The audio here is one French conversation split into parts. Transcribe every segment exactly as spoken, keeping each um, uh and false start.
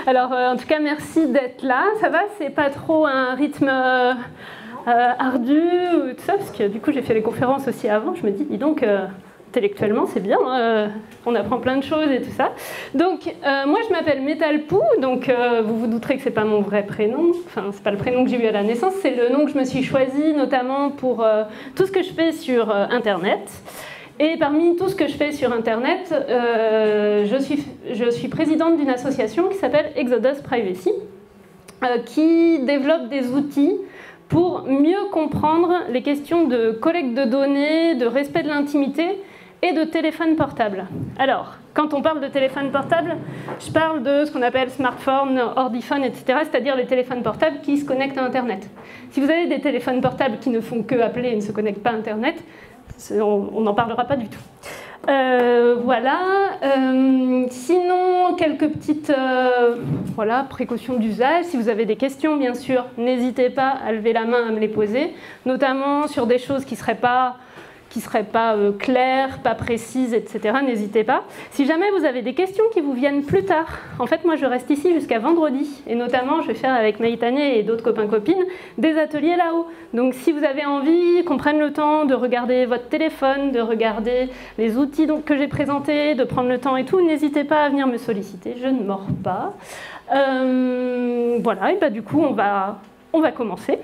Alors, euh, en tout cas, merci d'être là. Ça va, c'est pas trop un rythme euh, euh, ardu ou tout ça, parce que du coup, j'ai fait les conférences aussi avant. Je me dis, dis donc, euh, intellectuellement, c'est bien. Euh, on apprend plein de choses et tout ça. Donc, euh, moi, je m'appelle Metalpou. Donc, euh, vous vous douterez que c'est pas mon vrai prénom. Enfin, c'est pas le prénom que j'ai eu à la naissance. C'est le nom que je me suis choisi, notamment pour euh, tout ce que je fais sur euh, Internet. Et parmi tout ce que je fais sur Internet, euh, je, suis, je suis présidente d'une association qui s'appelle Exodus Privacy, euh, qui développe des outils pour mieux comprendre les questions de collecte de données, de respect de l'intimité et de téléphone portable. Alors, quand on parle de téléphone portable, je parle de ce qu'on appelle smartphone, ordiphone, et cetera, c'est-à-dire les téléphones portables qui se connectent à Internet. Si vous avez des téléphones portables qui ne font que appeler et ne se connectent pas à Internet, on n'en parlera pas du tout. Euh, voilà. Euh, sinon, quelques petites euh, voilà, précautions d'usage. Si vous avez des questions, bien sûr, n'hésitez pas à lever la main, à me les poser, notamment sur des choses qui ne seraient pas, qui seraient pas euh, claires, pas précises, et cetera. N'hésitez pas. Si jamais vous avez des questions qui vous viennent plus tard, en fait, moi, je reste ici jusqu'à vendredi. Et notamment, je vais faire avec Maïtane et d'autres copains-copines des ateliers là-haut. Donc, si vous avez envie qu'on prenne le temps de regarder votre téléphone, de regarder les outils donc, que j'ai présentés, de prendre le temps et tout, n'hésitez pas à venir me solliciter. Je ne mords pas. Euh, voilà, et bah, du coup, on va, on va commencer.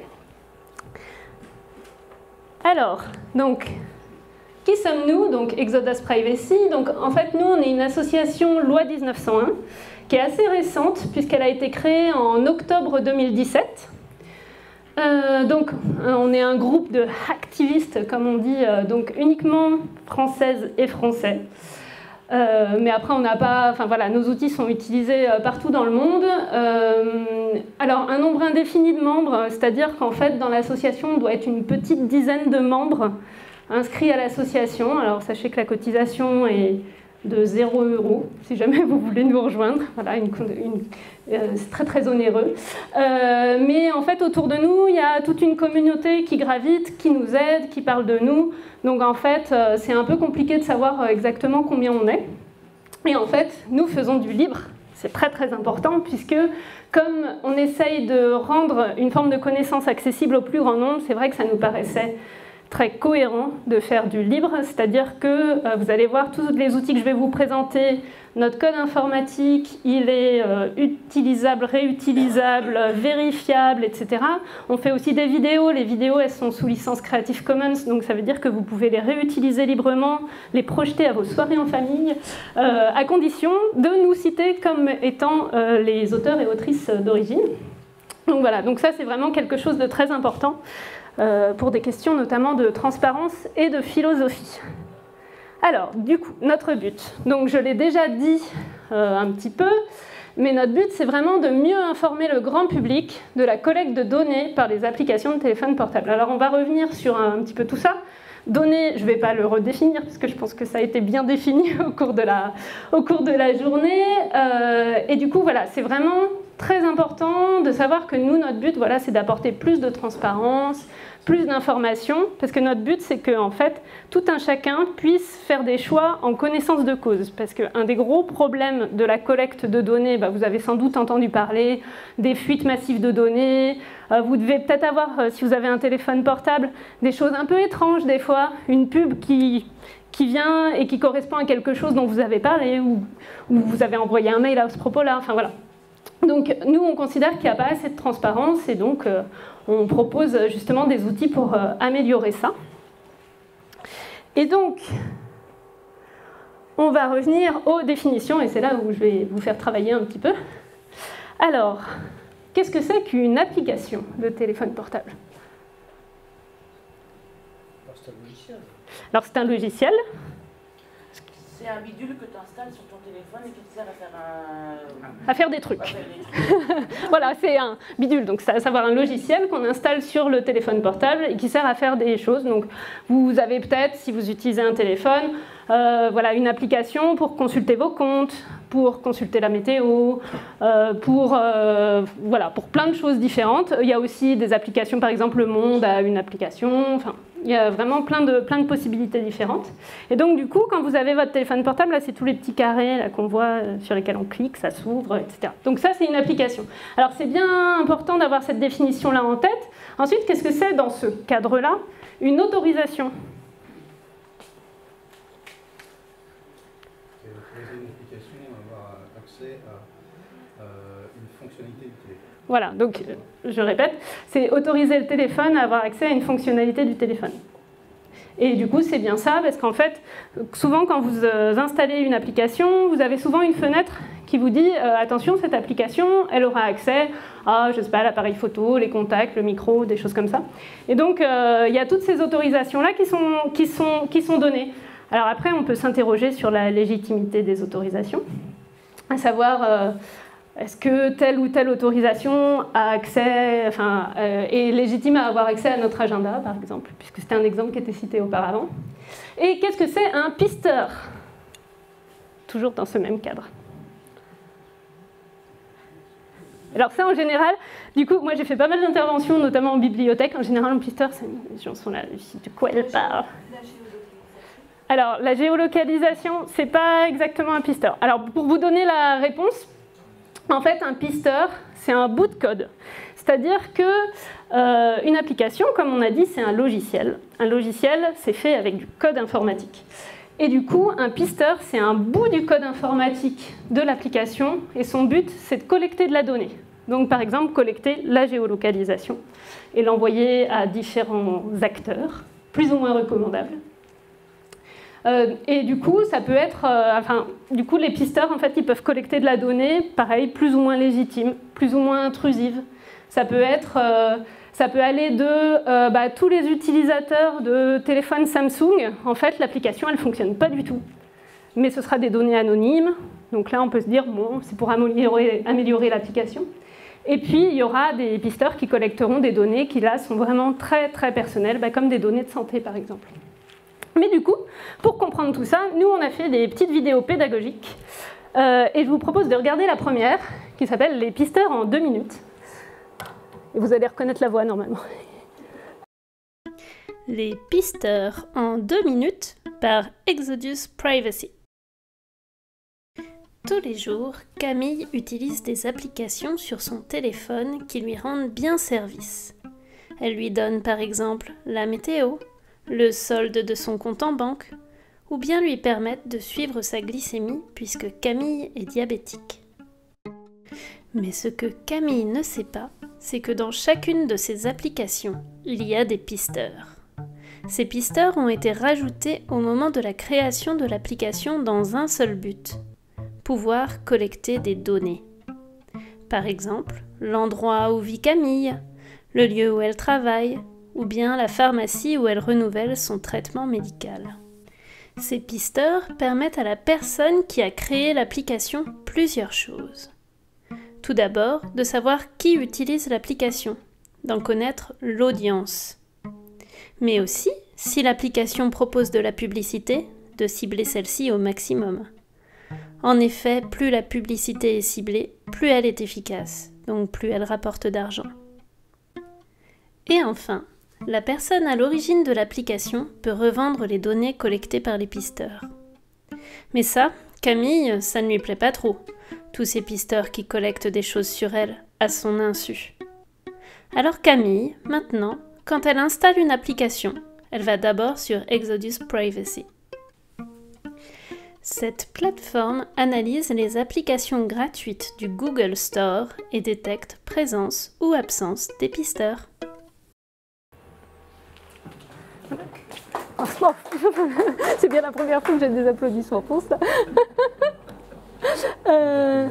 Alors, donc... Qui sommes-nous? Donc Exodus Privacy. Donc en fait, nous, on est une association loi dix-neuf cent un qui est assez récente puisqu'elle a été créée en octobre deux mille dix-sept. Euh, donc on est un groupe de hacktivistes, comme on dit, euh, donc uniquement françaises et français. Euh, mais après, on n'a pas. Enfin voilà, nos outils sont utilisés euh, partout dans le monde. Euh, alors un nombre indéfini de membres, c'est-à-dire qu'en fait, dans l'association, on doit être une petite dizaine de membres inscrits à l'association. Alors sachez que la cotisation est de zéro euro, si jamais vous voulez nous rejoindre. Voilà, une, une, euh, c'est très très onéreux. Euh, mais en fait, autour de nous, il y a toute une communauté qui gravite, qui nous aide, qui parle de nous. Donc en fait, euh, c'est un peu compliqué de savoir exactement combien on est. Et en fait, nous faisons du libre. C'est très très important puisque comme on essaye de rendre une forme de connaissance accessible au plus grand nombre, c'est vrai que ça nous paraissait très cohérent de faire du libre, c'est-à-dire que euh, vous allez voir tous les outils que je vais vous présenter, notre code informatique, il est euh, utilisable, réutilisable, vérifiable, et cetera. On fait aussi des vidéos, les vidéos elles sont sous licence Creative Commons, donc ça veut dire que vous pouvez les réutiliser librement, les projeter à vos soirées en famille, euh, à condition de nous citer comme étant euh, les auteurs et autrices d'origine. Donc voilà, donc ça c'est vraiment quelque chose de très important. Euh, pour des questions notamment de transparence et de philosophie. Alors, du coup, notre but, donc je l'ai déjà dit euh, un petit peu, mais notre but c'est vraiment de mieux informer le grand public de la collecte de données par les applications de téléphone portable. Alors on va revenir sur un, un petit peu tout ça. Données, je ne vais pas le redéfinir parce que je pense que ça a été bien défini au cours de la, au cours de la journée. Euh, et du coup, voilà, c'est vraiment très important de savoir que nous, notre but, voilà, c'est d'apporter plus de transparence, plus d'informations, parce que notre but, c'est que en fait, tout un chacun puisse faire des choix en connaissance de cause. Parce qu'un des gros problèmes de la collecte de données, bah, vous avez sans doute entendu parler des fuites massives de données. Euh, vous devez peut-être avoir, euh, si vous avez un téléphone portable, des choses un peu étranges des fois, une pub qui... qui vient et qui correspond à quelque chose dont vous avez parlé ou, ou vous avez envoyé un mail à ce propos-là, enfin voilà. Donc nous, on considère qu'il n'y a pas assez de transparence et donc euh, on propose justement des outils pour euh, améliorer ça. Et donc, on va revenir aux définitions et c'est là où je vais vous faire travailler un petit peu. Alors, qu'est-ce que c'est qu'une application de téléphone portable? C'est un logiciel. Alors c'est un logiciel. C'est un bidule que tu installes sur ton téléphone et qui te sert à faire un... À faire des trucs. À faire des trucs. Voilà, c'est un bidule, donc c'est à savoir un logiciel qu'on installe sur le téléphone portable et qui sert à faire des choses. Donc vous avez peut-être, si vous utilisez un téléphone, euh, voilà, une application pour consulter vos comptes, pour consulter la météo, euh, pour, euh, voilà, pour plein de choses différentes. Il y a aussi des applications, par exemple Le Monde a une application, enfin Il y a vraiment plein de, plein de possibilités différentes. Et donc, du coup, quand vous avez votre téléphone portable, là, c'est tous les petits carrés là, qu'on voit, euh, sur lesquels on clique, ça s'ouvre, et cetera. Donc ça, c'est une application. Alors, c'est bien important d'avoir cette définition-là en tête. Ensuite, qu'est-ce que c'est dans ce cadre-là? Une autorisation. Et autoriser une application à avoir accès à euh, une fonctionnalité du téléphone. Voilà, donc je répète, c'est autoriser le téléphone à avoir accès à une fonctionnalité du téléphone. Et du coup, c'est bien ça, parce qu'en fait, souvent quand vous installez une application, vous avez souvent une fenêtre qui vous dit euh, attention, cette application, elle aura accès à, je sais pas, l'appareil photo, les contacts, le micro, des choses comme ça. Et donc, euh, il y a toutes ces autorisations-là qui sont, qui sont, qui sont données. Alors après, on peut s'interroger sur la légitimité des autorisations, à savoir... Euh, est-ce que telle ou telle autorisation a accès, enfin, euh, est légitime à avoir accès à notre agenda, par exemple, puisque c'était un exemple qui était cité auparavant. Et qu'est-ce que c'est un pisteur? Toujours dans ce même cadre. Alors ça, en général, du coup, moi j'ai fait pas mal d'interventions, notamment en bibliothèque. En général, un pisteur, les gens sont là, de quoi elle parle? Alors, la géolocalisation, c'est pas exactement un pisteur. Alors, pour vous donner la réponse, en fait, un pisteur, c'est un bout de code. C'est-à-dire que euh, une application, comme on a dit, c'est un logiciel. Un logiciel, c'est fait avec du code informatique. Et du coup, un pisteur, c'est un bout du code informatique de l'application. Et son but, c'est de collecter de la donnée. Donc, par exemple, collecter la géolocalisation et l'envoyer à différents acteurs, plus ou moins recommandables. Euh, et du coup, ça peut être, euh, enfin, du coup, les pisteurs, en fait, ils peuvent collecter de la donnée, pareil, plus ou moins légitime, plus ou moins intrusive. Ça peut être, euh, ça peut aller de euh, bah, tous les utilisateurs de téléphones Samsung. En fait, l'application, elle fonctionne pas du tout, mais ce sera des données anonymes. Donc là, on peut se dire, bon, c'est pour améliorer, améliorer l'application. Et puis, il y aura des pisteurs qui collecteront des données qui, là, sont vraiment très, très personnelles, bah, comme des données de santé, par exemple. Mais du coup, pour comprendre tout ça, nous, on a fait des petites vidéos pédagogiques. Euh, et je vous propose de regarder la première, qui s'appelle « Les pisteurs en deux minutes ». Et vous allez reconnaître la voix, normalement. Les pisteurs en deux minutes par Exodus Privacy. Tous les jours, Camille utilise des applications sur son téléphone qui lui rendent bien service. Elle lui donne par exemple la météo, le solde de son compte en banque, ou bien lui permettent de suivre sa glycémie puisque Camille est diabétique. Mais ce que Camille ne sait pas, c'est que dans chacune de ces applications, il y a des pisteurs. Ces pisteurs ont été rajoutés au moment de la création de l'application dans un seul but, pouvoir collecter des données. Par exemple, l'endroit où vit Camille, le lieu où elle travaille, ou bien la pharmacie où elle renouvelle son traitement médical. Ces pisteurs permettent à la personne qui a créé l'application plusieurs choses. Tout d'abord, de savoir qui utilise l'application, d'en connaître l'audience. Mais aussi, si l'application propose de la publicité, de cibler celle-ci au maximum. En effet, plus la publicité est ciblée, plus elle est efficace, donc plus elle rapporte d'argent. Et enfin, la personne à l'origine de l'application peut revendre les données collectées par les pisteurs. Mais ça, Camille, ça ne lui plaît pas trop, tous ces pisteurs qui collectent des choses sur elle, à son insu. Alors Camille, maintenant, quand elle installe une application, elle va d'abord sur Exodus Privacy. Cette plateforme analyse les applications gratuites du Google Store et détecte présence ou absence des pisteurs. C'est bien la première fois que j'ai des applaudissements pour ça. euh...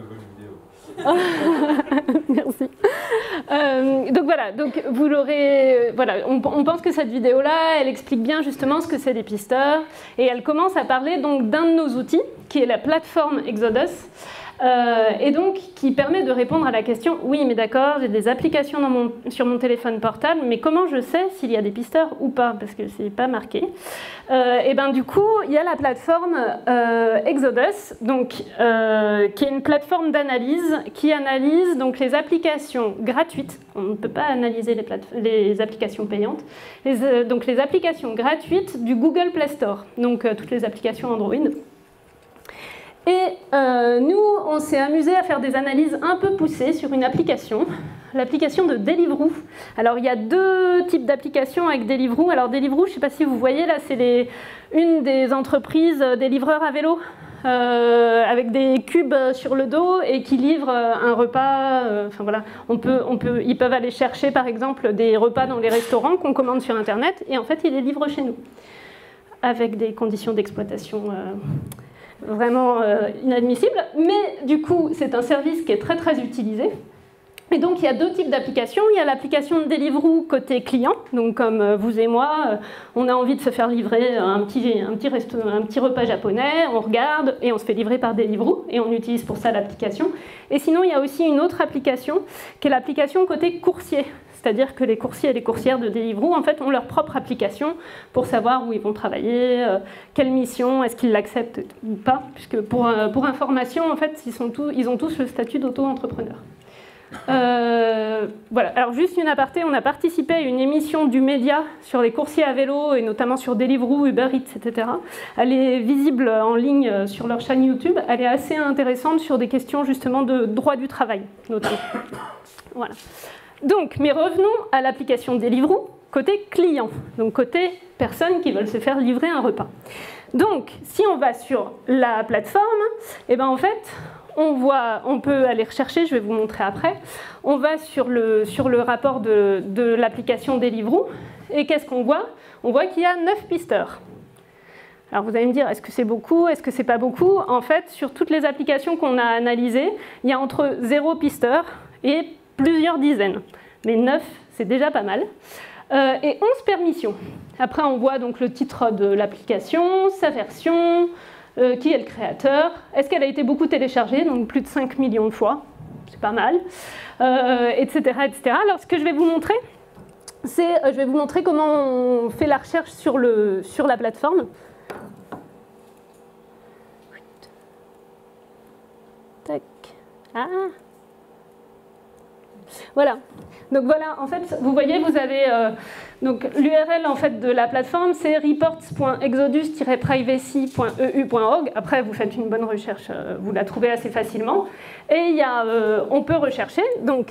Merci. Euh, donc voilà, donc vous l'aurez. Voilà, on, on pense que cette vidéo-là, elle explique bien justement ce que c'est des pisteurs, et elle commence à parler donc d'un de nos outils, qui est la plateforme Exodus. Euh, et donc qui permet de répondre à la question, oui mais d'accord, j'ai des applications dans mon, sur mon téléphone portable, mais comment je sais s'il y a des pisteurs ou pas, parce que c'est pas marqué. Euh, et ben du coup, il y a la plateforme euh, Exodus, donc, euh, qui est une plateforme d'analyse qui analyse donc, les applications gratuites, on ne peut pas analyser les, les applications payantes, les, euh, donc les applications gratuites du Google Play Store, donc euh, toutes les applications Android. Et euh, nous, on s'est amusé à faire des analyses un peu poussées sur une application, l'application de Deliveroo. Alors, il y a deux types d'applications avec Deliveroo. Alors, Deliveroo, je ne sais pas si vous voyez, là, c'est les, une des entreprises des livreurs à vélo, euh, avec des cubes sur le dos et qui livrent un repas. Euh, enfin, voilà, on peut, on peut, ils peuvent aller chercher, par exemple, des repas dans les restaurants qu'on commande sur Internet, et en fait, ils les livrent chez nous, avec des conditions d'exploitation euh, vraiment euh, inadmissible, mais du coup c'est un service qui est très très utilisé. Et donc il y a deux types d'applications. Il y a l'application de Deliveroo côté client, donc comme euh, vous et moi, euh, on a envie de se faire livrer un petit, un, petit resto, un petit repas japonais, on regarde et on se fait livrer par Deliveroo, et on utilise pour ça l'application. Et sinon il y a aussi une autre application qui est l'application côté coursier. C'est-à-dire que les coursiers et les coursières de Deliveroo en fait, ont leur propre application pour savoir où ils vont travailler, euh, quelle mission, est-ce qu'ils l'acceptent ou pas, puisque pour, euh, pour information, en fait, ils, sont tous, ils ont tous le statut d'auto-entrepreneur. Euh, voilà. Alors juste une aparté, on a participé à une émission du média sur les coursiers à vélo, et notamment sur Deliveroo, Uber Eats, et cetera. Elle est visible en ligne sur leur chaîne YouTube. Elle est assez intéressante sur des questions justement de droit du travail, notamment. Voilà. Donc, mais revenons à l'application Deliveroo, côté client, donc côté personnes qui veulent se faire livrer un repas. Donc, si on va sur la plateforme, eh ben en fait, on, voit, on peut aller rechercher, je vais vous montrer après, on va sur le, sur le rapport de, de l'application Deliveroo, et qu'est-ce qu'on voit? On voit qu'il y a neuf pisteurs. Alors vous allez me dire, est-ce que c'est beaucoup, est-ce que c'est pas beaucoup? En fait, sur toutes les applications qu'on a analysées, il y a entre zéro pisteur et plusieurs dizaines, mais neuf, c'est déjà pas mal. Euh, et onze permissions. Après, on voit donc le titre de l'application, sa version, euh, qui est le créateur, est-ce qu'elle a été beaucoup téléchargée, donc plus de cinq millions de fois, c'est pas mal, euh, et cetera, et cetera. Alors, ce que je vais vous montrer, c'est, euh, je vais vous montrer comment on fait la recherche sur, le, sur la plateforme. Tac. Ah. Voilà. Donc voilà, en fait, vous voyez, vous avez euh, donc l'U R L en fait de la plateforme, c'est reports point exodus tiret privacy point e u point org. Après, vous faites une bonne recherche, euh, vous la trouvez assez facilement. Et il y a, euh, on peut rechercher donc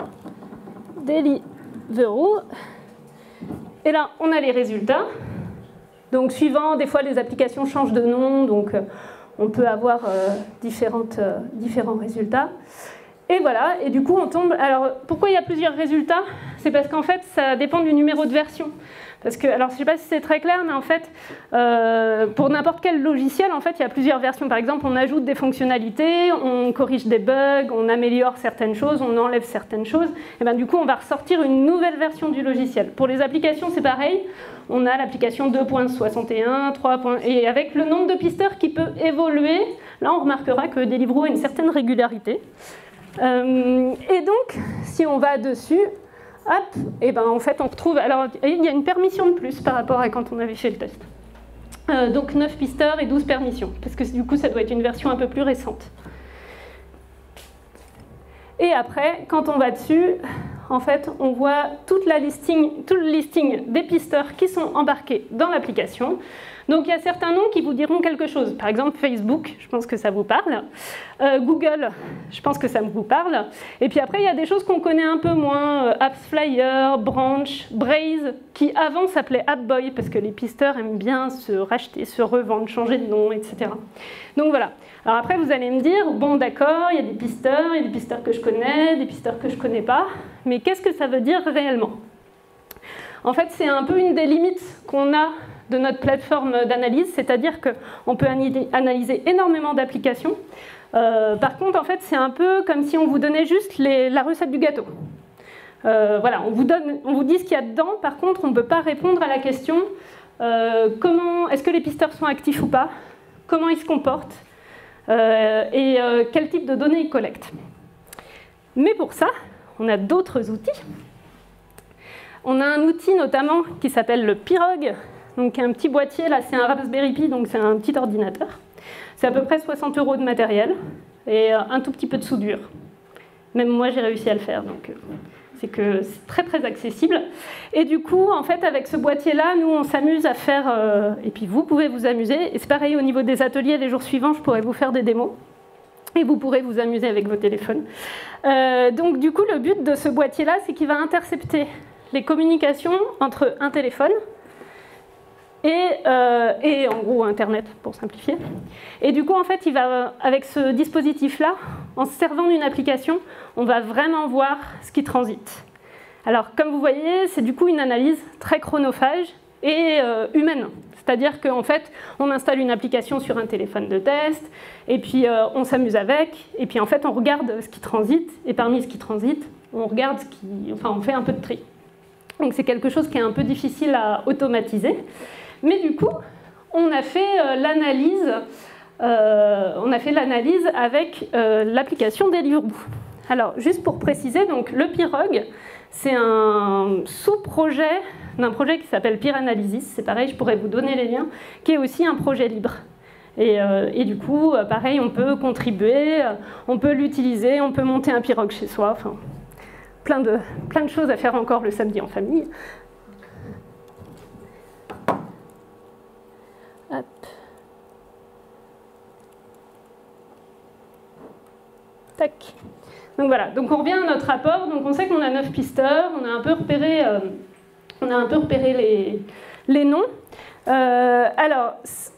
Deliveroo. Et là, on a les résultats. Donc suivant, des fois les applications changent de nom, donc euh, on peut avoir euh, différentes, euh, différents résultats. Et voilà, et du coup on tombe... Alors pourquoi il y a plusieurs résultats? C'est parce qu'en fait ça dépend du numéro de version. Parce que, alors je ne sais pas si c'est très clair, mais en fait, euh, pour n'importe quel logiciel, en fait, il y a plusieurs versions. Par exemple, on ajoute des fonctionnalités, on corrige des bugs, on améliore certaines choses, on enlève certaines choses. Et bien du coup, on va ressortir une nouvelle version du logiciel. Pour les applications, c'est pareil. On a l'application deux point soixante et un, trois. Et avec le nombre de pisteurs qui peut évoluer, là on remarquera que Deliveroo a une certaine régularité. Euh, et donc, si on va dessus, hop, et ben en fait on retrouve, alors il y a une permission de plus par rapport à quand on avait fait le test. Euh, donc neuf pisteurs et douze permissions, parce que du coup ça doit être une version un peu plus récente. Et après, quand on va dessus, en fait on voit toute la listing, tout le listing des pisteurs qui sont embarqués dans l'application. Donc il y a certains noms qui vous diront quelque chose. Par exemple Facebook, je pense que ça vous parle. Euh, Google, je pense que ça vous parle. Et puis après, il y a des choses qu'on connaît un peu moins. Euh, AppsFlyer, Branch, Braze, qui avant s'appelait AppBoy, parce que les pisteurs aiment bien se racheter, se revendre, changer de nom, et cetera. Donc voilà. Alors après, vous allez me dire, bon d'accord, il y a des pisteurs, il y a des pisteurs que je connais, des pisteurs que je ne connais pas. Mais qu'est-ce que ça veut dire réellement? En fait, c'est un peu une des limites qu'on a de notre plateforme d'analyse, c'est-à-dire qu'on peut analyser énormément d'applications. Euh, par contre, en fait, c'est un peu comme si on vous donnait juste les, la recette du gâteau. Euh, voilà, on vous, donne, on vous dit ce qu'il y a dedans, par contre, on ne peut pas répondre à la question, euh, comment, est-ce que les pisteurs sont actifs ou pas, comment ils se comportent, euh, et euh, quel type de données il collecte. Mais pour ça, on a d'autres outils. On a un outil notamment qui s'appelle le Pirog, donc un petit boîtier, là c'est un Raspberry Pi, donc c'est un petit ordinateur. C'est à peu près soixante euros de matériel et un tout petit peu de soudure. Même moi j'ai réussi à le faire, donc c'est que c'est très très accessible. Et du coup, en fait, avec ce boîtier-là, nous on s'amuse à faire, euh, et puis vous pouvez vous amuser, et c'est pareil au niveau des ateliers, les jours suivants, je pourrais vous faire des démos. Et vous pourrez vous amuser avec vos téléphones. Euh, donc du coup, le but de ce boîtier-là, c'est qu'il va intercepter les communications entre un téléphone et, euh, et en gros Internet, pour simplifier. Et du coup, en fait, il va, avec ce dispositif-là, en se servant d'une application, on va vraiment voir ce qui transite. Alors, comme vous voyez, c'est du coup une analyse très chronophage et euh, humaine. C'est-à-dire qu'en fait, on installe une application sur un téléphone de test, et puis euh, on s'amuse avec, et puis en fait, on regarde ce qui transite, et parmi ce qui transite, on regarde ce qui... Enfin, on fait un peu de tri. Donc c'est quelque chose qui est un peu difficile à automatiser. Mais du coup, on a fait euh, l'analyse euh, on a fait l'analyse avec euh, l'application Deliveroo. Alors, juste pour préciser, donc, le Pirog, c'est un sous-projet d'un projet qui s'appelle PirAnalysis. C'est pareil, je pourrais vous donner les liens, qui est aussi un projet libre. Et, euh, et du coup, pareil, on peut contribuer, on peut l'utiliser, on peut monter un Pirog chez soi. Enfin, plein de, plein de choses à faire encore le samedi en famille. Hop. Tac. Donc voilà, donc on revient à notre rapport. Donc on sait qu'on a neuf pisteurs, on a un peu repéré, euh, on a un peu repéré les, les noms. Euh, alors,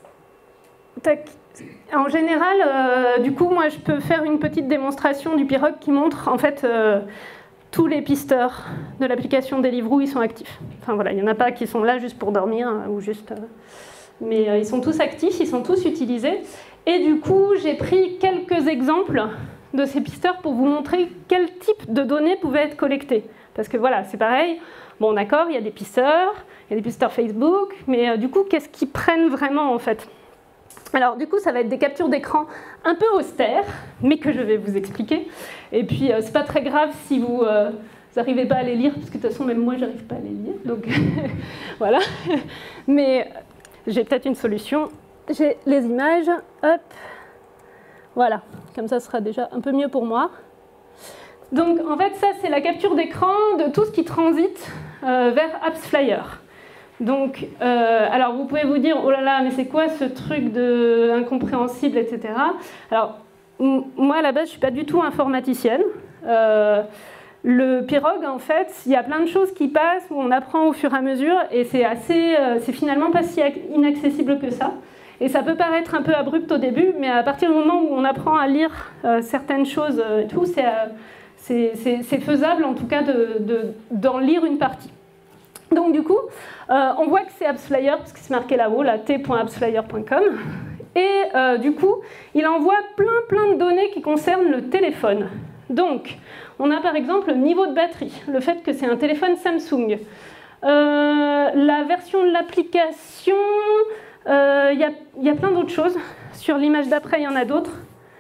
tac. En général, euh, du coup, moi je peux faire une petite démonstration du Pirog qui montre en fait euh, tous les pisteurs de l'application Deliveroo, ils sont actifs. Enfin voilà, il n'y en a pas qui sont là juste pour dormir hein, ou juste. Euh, mais euh, ils sont tous actifs, ils sont tous utilisés. Et du coup, j'ai pris quelques exemples de ces pisteurs pour vous montrer quel type de données pouvaient être collectées. Parce que voilà, c'est pareil, bon d'accord, il y a des pisteurs, il y a des pisteurs Facebook, mais euh, du coup, qu'est-ce qu'ils prennent vraiment en fait? Alors du coup, ça va être des captures d'écran un peu austères, mais que je vais vous expliquer. Et puis, euh, c'est pas très grave si vous euh, n'arrivez pas à les lire, parce que de toute façon, même moi, j'arrive pas à les lire, donc voilà. Mais j'ai peut-être une solution. J'ai les images, hop. Voilà, comme ça, ce sera déjà un peu mieux pour moi. Donc, en fait, ça, c'est la capture d'écran de tout ce qui transite euh, vers AppsFlyer. Donc, euh, alors, vous pouvez vous dire, oh là là, mais c'est quoi ce truc de incompréhensible, et cetera. Alors, moi, à la base, je ne suis pas du tout informaticienne. Euh, le Pirog, en fait, il y a plein de choses qui passent, où on apprend au fur et à mesure, et c'est assez, euh, c'est finalement pas si inaccessible que ça. Et ça peut paraître un peu abrupt au début, mais à partir du moment où on apprend à lire euh, certaines choses et tout, c'est, euh, c'est, c'est, c'est faisable en tout cas de, de, d'en lire une partie. Donc du coup, euh, on voit que c'est AppsFlyer, parce que c'est marqué là-haut, là, t point appsflyer point com. Et euh, du coup, il envoie plein plein de données qui concernent le téléphone. Donc, on a par exemple le niveau de batterie, le fait que c'est un téléphone Samsung. Euh, la version de l'application... Il euh, y, y a plein d'autres choses. Sur l'image d'après, il y en a d'autres.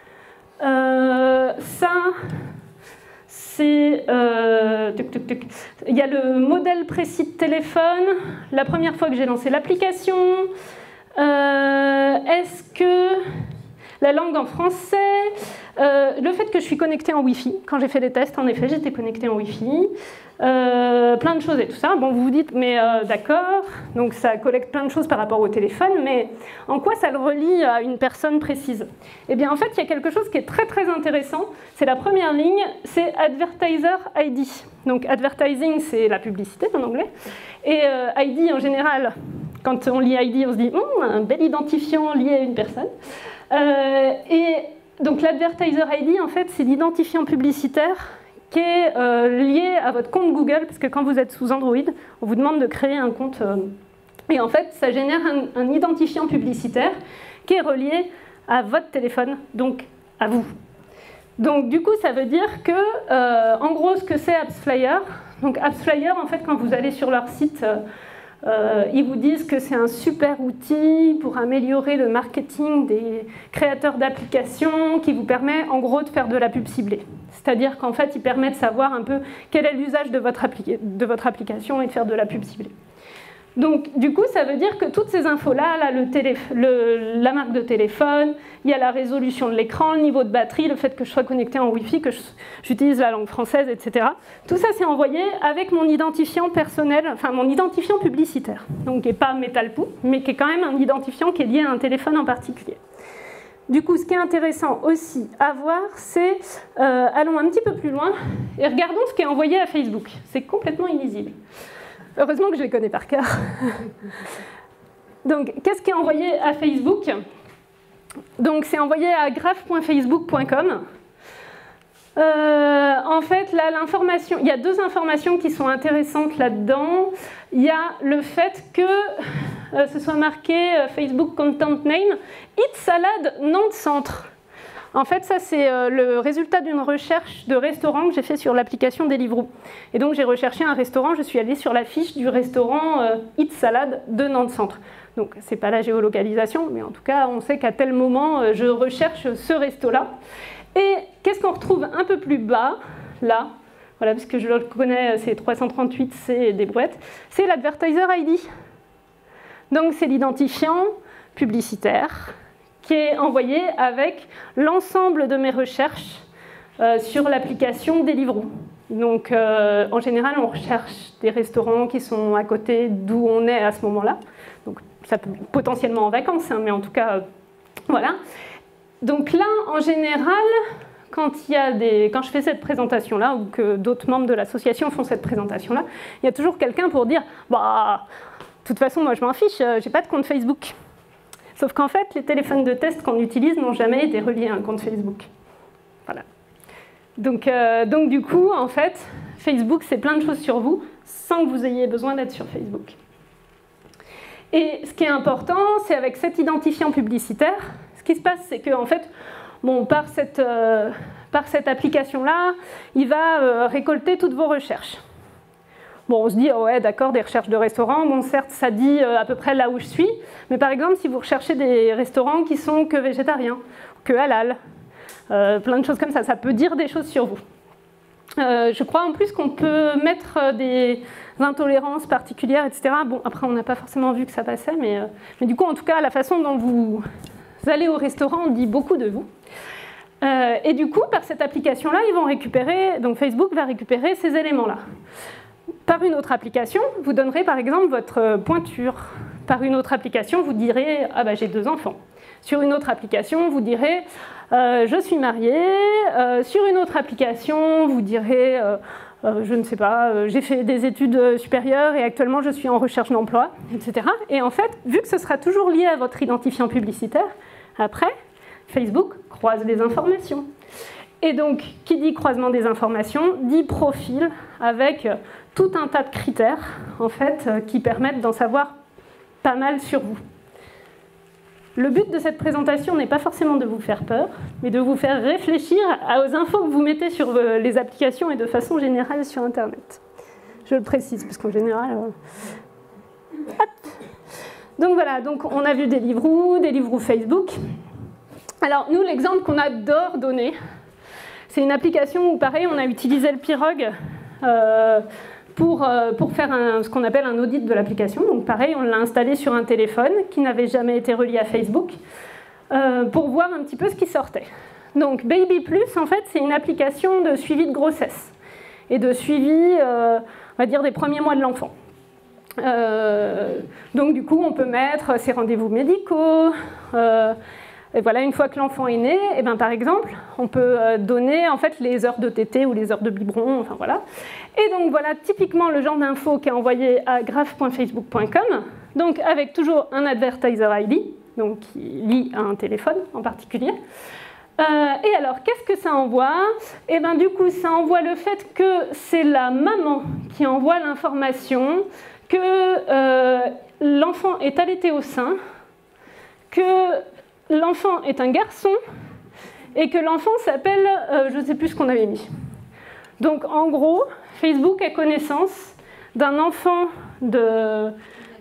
Euh, ça, c'est... Euh, il y a le modèle précis de téléphone, la première fois que j'ai lancé l'application. Euh, est-ce que... La langue en français, euh, le fait que je suis connectée en Wi-Fi. Quand j'ai fait des tests, en effet, j'étais connectée en Wi-Fi. Euh, plein de choses et tout ça. Bon, vous vous dites, mais euh, d'accord, donc ça collecte plein de choses par rapport au téléphone, mais en quoi ça le relie à une personne précise? Eh bien, en fait, il y a quelque chose qui est très très intéressant. C'est la première ligne, c'est Advertiser I D. Donc, advertising, c'est la publicité en anglais. Et euh, I D, en général, quand on lit I D, on se dit, hm, un bel identifiant lié à une personne. Euh, et donc, l'Advertiser I D, en fait, c'est l'identifiant publicitaire qui est euh, lié à votre compte Google, parce que quand vous êtes sous Android, on vous demande de créer un compte. Euh, et en fait, ça génère un, un identifiant publicitaire qui est relié à votre téléphone, donc à vous. Donc du coup, ça veut dire que, euh, en gros, ce que c'est AppsFlyer, donc AppsFlyer, en fait, quand vous allez sur leur site, euh, Euh, ils vous disent que c'est un super outil pour améliorer le marketing des créateurs d'applications qui vous permet en gros de faire de la pub ciblée. C'est-à-dire qu'en fait, il permet de savoir un peu quel est l'usage de votre, de votre application et de faire de la pub ciblée. Donc, du coup, ça veut dire que toutes ces infos-là, là, le le, la marque de téléphone, il y a la résolution de l'écran, le niveau de batterie, le fait que je sois connecté en Wi-Fi, que j'utilise la langue française, et cetera. Tout ça, c'est envoyé avec mon identifiant personnel, enfin mon identifiant publicitaire, donc qui n'est pas Metalpoo, mais qui est quand même un identifiant qui est lié à un téléphone en particulier. Du coup, ce qui est intéressant aussi à voir, c'est, euh, allons un petit peu plus loin, et regardons ce qui est envoyé à Facebook. C'est complètement illisible. Heureusement que je les connais par cœur. Donc, qu'est-ce qui est envoyé à Facebook? Donc, c'est envoyé à graph point facebook point com. Euh, en fait, là, l'information, il y a deux informations qui sont intéressantes là-dedans. Il y a le fait que euh, ce soit marqué euh, Facebook Content Name, Eat Salad Nantes Centre. En fait, ça, c'est euh, le résultat d'une recherche de restaurant que j'ai fait sur l'application Deliveroo. Et donc, j'ai recherché un restaurant, je suis allée sur la fiche du restaurant euh, Eat Salad de Nantes Centre. Donc, ce n'est pas la géolocalisation, mais en tout cas, on sait qu'à tel moment, euh, je recherche ce resto-là. Et qu'est-ce qu'on retrouve un peu plus bas, là, voilà, parce que je le connais, c'est trois cent trente-huit, c'est des brouettes, c'est l'Advertiser I D. Donc, c'est l'identifiant publicitaire qui est envoyé avec l'ensemble de mes recherches euh, sur l'application Deliveroo. Donc, euh, en général, on recherche des restaurants qui sont à côté d'où on est à ce moment-là. Donc, ça peut potentiellement en vacances, hein, mais en tout cas, euh, voilà. Donc là, en général, quand, il y a des, quand je fais cette présentation-là, ou que d'autres membres de l'association font cette présentation-là, il y a toujours quelqu'un pour dire « Bah, de toute façon, moi, je m'en fiche, j'ai pas de compte Facebook ». Sauf qu'en fait, les téléphones de test qu'on utilise n'ont jamais été reliés à un compte Facebook. Voilà. Donc, euh, donc du coup, en fait, Facebook, c'est plein de choses sur vous, sans que vous ayez besoin d'être sur Facebook. Et ce qui est important, c'est avec cet identifiant publicitaire, ce qui se passe, c'est que en fait, bon, par cette, euh, par cette application-là, il va euh, récolter toutes vos recherches. Bon, on se dit, oh ouais, d'accord, des recherches de restaurants, bon, certes, ça dit euh, à peu près là où je suis, mais par exemple, si vous recherchez des restaurants qui sont que végétariens, que halal, euh, plein de choses comme ça, ça peut dire des choses sur vous. Euh, je crois en plus qu'on peut mettre des intolérances particulières, et cetera. Bon, après, on n'a pas forcément vu que ça passait, mais, euh, mais du coup, en tout cas, la façon dont vous allez au restaurant dit beaucoup de vous. Euh, et du coup, par cette application-là, ils vont récupérer, donc Facebook va récupérer ces éléments-là. Par une autre application, vous donnerez par exemple votre pointure. Par une autre application, vous direz « Ah bah j'ai deux enfants ». Sur une autre application, vous direz euh, « Je suis mariée ». Euh, sur une autre application, vous direz euh, euh, « Je ne sais pas, euh, j'ai fait des études supérieures et actuellement je suis en recherche d'emploi », et cetera. Et en fait, vu que ce sera toujours lié à votre identifiant publicitaire, après, Facebook croise les informations. Et donc, qui dit croisement des informations, dit profil avec tout un tas de critères en fait, qui permettent d'en savoir pas mal sur vous. Le but de cette présentation n'est pas forcément de vous faire peur, mais de vous faire réfléchir aux infos que vous mettez sur les applications et de façon générale sur Internet. Je le précise, parce qu'en général... Euh... Hop. Donc voilà, donc on a vu Deliveroo, Deliveroo Facebook. Alors nous, l'exemple qu'on adore donner, c'est une application où, pareil, on a utilisé le Pirogue euh, pour, euh, pour faire un, ce qu'on appelle un audit de l'application. Donc pareil, on l'a installé sur un téléphone qui n'avait jamais été relié à Facebook euh, pour voir un petit peu ce qui sortait. Donc Baby Plus, en fait, c'est une application de suivi de grossesse et de suivi, euh, on va dire, des premiers mois de l'enfant. Euh, donc du coup, on peut mettre ses rendez-vous médicaux. Euh, Et voilà, une fois que l'enfant est né, et ben, par exemple, on peut donner en fait, les heures de tété ou les heures de biberon, enfin voilà. Et donc voilà typiquement le genre d'info qui est envoyé à graph point facebook point com, donc avec toujours un Advertiser I D, donc qui lie à un téléphone en particulier. Euh, et alors, qu'est-ce que ça envoie? Et ben du coup, ça envoie le fait que c'est la maman qui envoie l'information que euh, l'enfant est allaité au sein, que l'enfant est un garçon et que l'enfant s'appelle, euh, je ne sais plus ce qu'on avait mis. Donc en gros, Facebook a connaissance d'un enfant de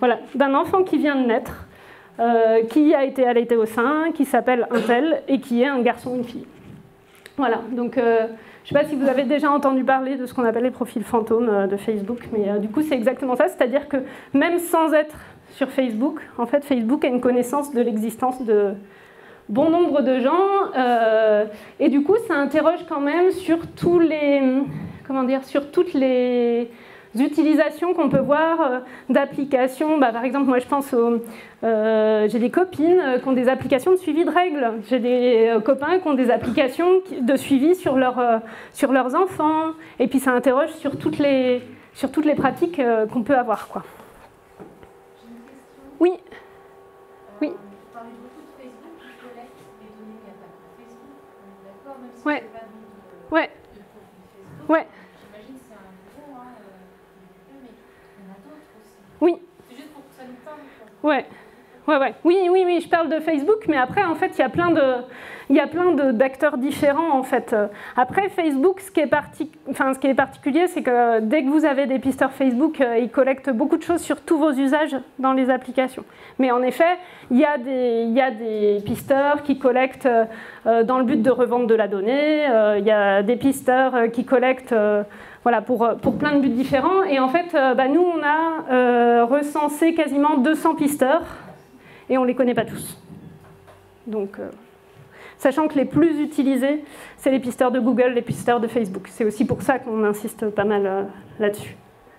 voilà, d'un enfant qui vient de naître, euh, qui a été allaité au sein, qui s'appelle un tel, et qui est un garçon ou une fille. Voilà, donc euh, je ne sais pas si vous avez déjà entendu parler de ce qu'on appelle les profils fantômes euh, de Facebook, mais euh, du coup c'est exactement ça, c'est-à-dire que même sans être sur Facebook, en fait Facebook a une connaissance de l'existence de bon nombre de gens, euh, et du coup ça interroge quand même sur tous les, comment dire, sur toutes les utilisations qu'on peut voir euh, d'applications. Bah, par exemple, moi je pense aux, euh, j'ai des copines euh, qui ont des applications de suivi de règles, j'ai des euh, copains qui ont des applications de suivi sur, leur, euh, sur leurs enfants, et puis ça interroge sur toutes les, sur toutes les pratiques euh, qu'on peut avoir, quoi. J'ai une question. Oui. Euh, Oui. Vous parlez beaucoup de Facebook qui collecte les données, il n'y a pas que Facebook, on est d'accord, même si Ouais. c'est pas de, Ouais. de profil Facebook. Ouais. J'imagine que c'est un gros, hein, euh, mais il y en a d'autres aussi. Oui. C'est juste pour que ça nous parle, quoi. Ouais. Ouais, ouais. Oui, oui, oui, je parle de Facebook, mais après, en fait, il y a plein de, il y a plein de, d'acteurs différents, en fait. Après, Facebook, ce qui est, parti, enfin, ce qui est particulier, c'est que dès que vous avez des pisteurs Facebook, euh, ils collectent beaucoup de choses sur tous vos usages dans les applications. Mais en effet, il y a des, il y a des pisteurs qui collectent euh, dans le but de revendre de la donnée, euh, il y a des pisteurs euh, qui collectent... Euh, Voilà, pour, pour plein de buts différents. Et en fait, euh, bah, nous, on a euh, recensé quasiment deux cents pisteurs, et on ne les connaît pas tous. Donc, euh, sachant que les plus utilisés, c'est les pisteurs de Google, les pisteurs de Facebook. C'est aussi pour ça qu'on insiste pas mal euh, là-dessus.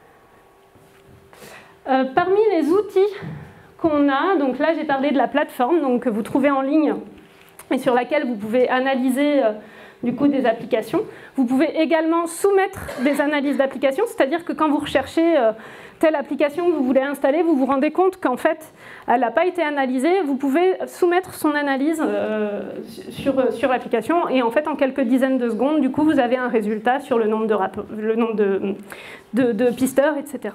Euh, parmi les outils qu'on a, donc là, j'ai parlé de la plateforme donc, que vous trouvez en ligne et sur laquelle vous pouvez analyser... Euh, du coup des applications. Vous pouvez également soumettre des analyses d'applications, c'est-à-dire que quand vous recherchez euh, telle application que vous voulez installer, vous vous rendez compte qu'en fait, elle n'a pas été analysée, vous pouvez soumettre son analyse euh, sur, sur l'application, et en fait, en quelques dizaines de secondes, du coup, vous avez un résultat sur le nombre de, le nombre de, de, de pisteurs, et cetera.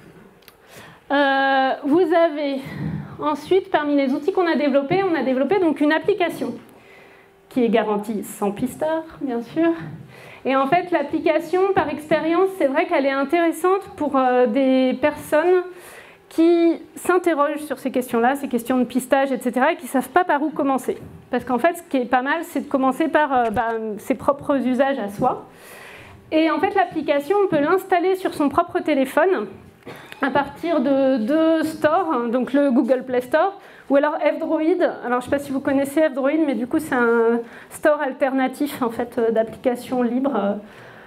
Euh, vous avez ensuite, parmi les outils qu'on a développés, on a développé donc une application qui est garantie sans pisteur, bien sûr. Et en fait, l'application, par expérience, c'est vrai qu'elle est intéressante pour euh, des personnes qui s'interrogent sur ces questions-là, ces questions de pistage, et cetera, et qui ne savent pas par où commencer. Parce qu'en fait, ce qui est pas mal, c'est de commencer par euh, bah, ses propres usages à soi. Et en fait, l'application, on peut l'installer sur son propre téléphone à partir de deux stores, donc le Google Play Store, ou alors F-Droid. Alors, je ne sais pas si vous connaissez F-Droid, mais du coup, c'est un store alternatif en fait, d'applications libres.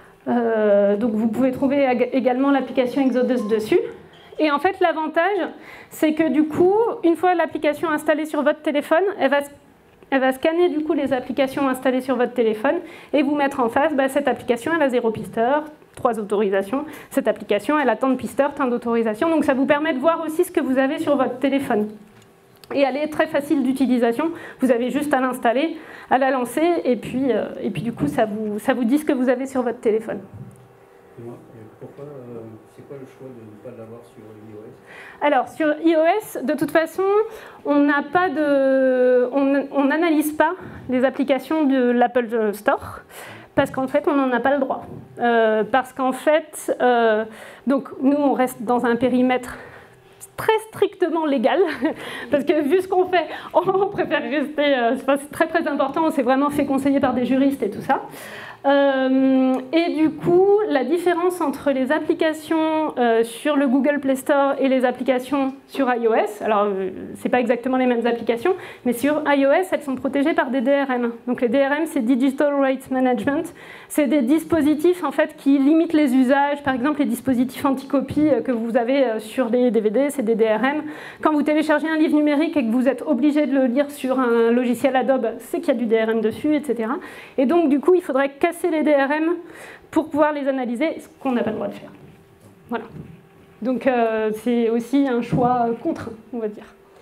Euh, donc, vous pouvez trouver également l'application Exodus dessus. Et en fait, l'avantage, c'est que du coup, une fois l'application installée sur votre téléphone, elle va, elle va scanner du coup les applications installées sur votre téléphone et vous mettre en face, bah, cette application, elle a zéro pisteur, trois autorisations. Cette application, elle a tant de pisteurs, tant d'autorisations. Donc, ça vous permet de voir aussi ce que vous avez sur votre téléphone. Et elle est très facile d'utilisation, vous avez juste à l'installer, à la lancer, et puis, euh, et puis du coup ça vous, ça vous dit ce que vous avez sur votre téléphone. Pourquoi, euh, c'est quoi le choix de ne pas l'avoir sur iOS? Alors sur iOS, de toute façon, on n'a pas de, on n'analyse pas les applications de l'Apple Store, parce qu'en fait on n'en a pas le droit. Euh, parce qu'en fait, euh, donc nous on reste dans un périmètre très strictement légal, parce que vu ce qu'on fait, on préfère rester, euh, c'est très très important, on s'est vraiment fait conseiller par des juristes et tout ça. Euh, et du coup, la différence entre les applications euh, sur le Google Play Store et les applications sur iOS, alors euh, c'est pas exactement les mêmes applications, mais sur iOS, elles sont protégées par des D R M. Donc les D R M, c'est Digital Rights Management. C'est des dispositifs en fait qui limitent les usages. Par exemple, les dispositifs anti-copie que vous avez sur les D V D, c'est des D R M. Quand vous téléchargez un livre numérique et que vous êtes obligé de le lire sur un logiciel Adobe, c'est qu'il y a du D R M dessus, et cetera. Et donc du coup, il faudrait casser les D R M pour pouvoir les analyser, ce qu'on n'a pas le droit de faire. Voilà. Donc euh, c'est aussi un choix contraint, on va dire.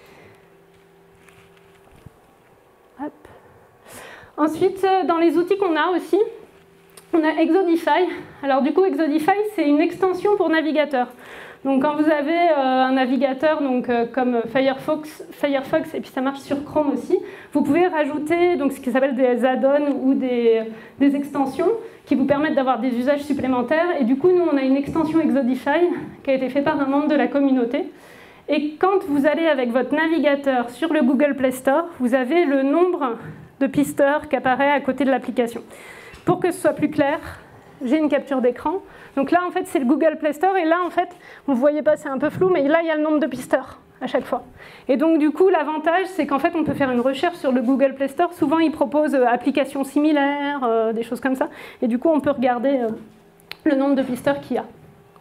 Hop. Ensuite, dans les outils qu'on a aussi, on a Exodify. Alors du coup, Exodify, c'est une extension pour navigateur. Donc quand vous avez euh, un navigateur donc, euh, comme Firefox, Firefox, et puis ça marche sur Chrome aussi, vous pouvez rajouter donc, ce qui s'appelle des add-ons ou des, des extensions qui vous permettent d'avoir des usages supplémentaires. Et du coup, nous, on a une extension Exodify qui a été faite par un membre de la communauté Et quand vous allez avec votre navigateur sur le Google Play Store, vous avez le nombre de pisteurs qui apparaît à côté de l'application. Pour que ce soit plus clair, j'ai une capture d'écran. Donc là, en fait, c'est le Google Play Store. Et là, en fait, vous ne voyez pas, c'est un peu flou, mais là, il y a le nombre de pisteurs à chaque fois. Et donc, du coup, l'avantage, c'est qu'en fait, on peut faire une recherche sur le Google Play Store. Souvent, ils proposent euh, applications similaires, euh, des choses comme ça. Et du coup, on peut regarder euh, le nombre de pisteurs qu'il y a.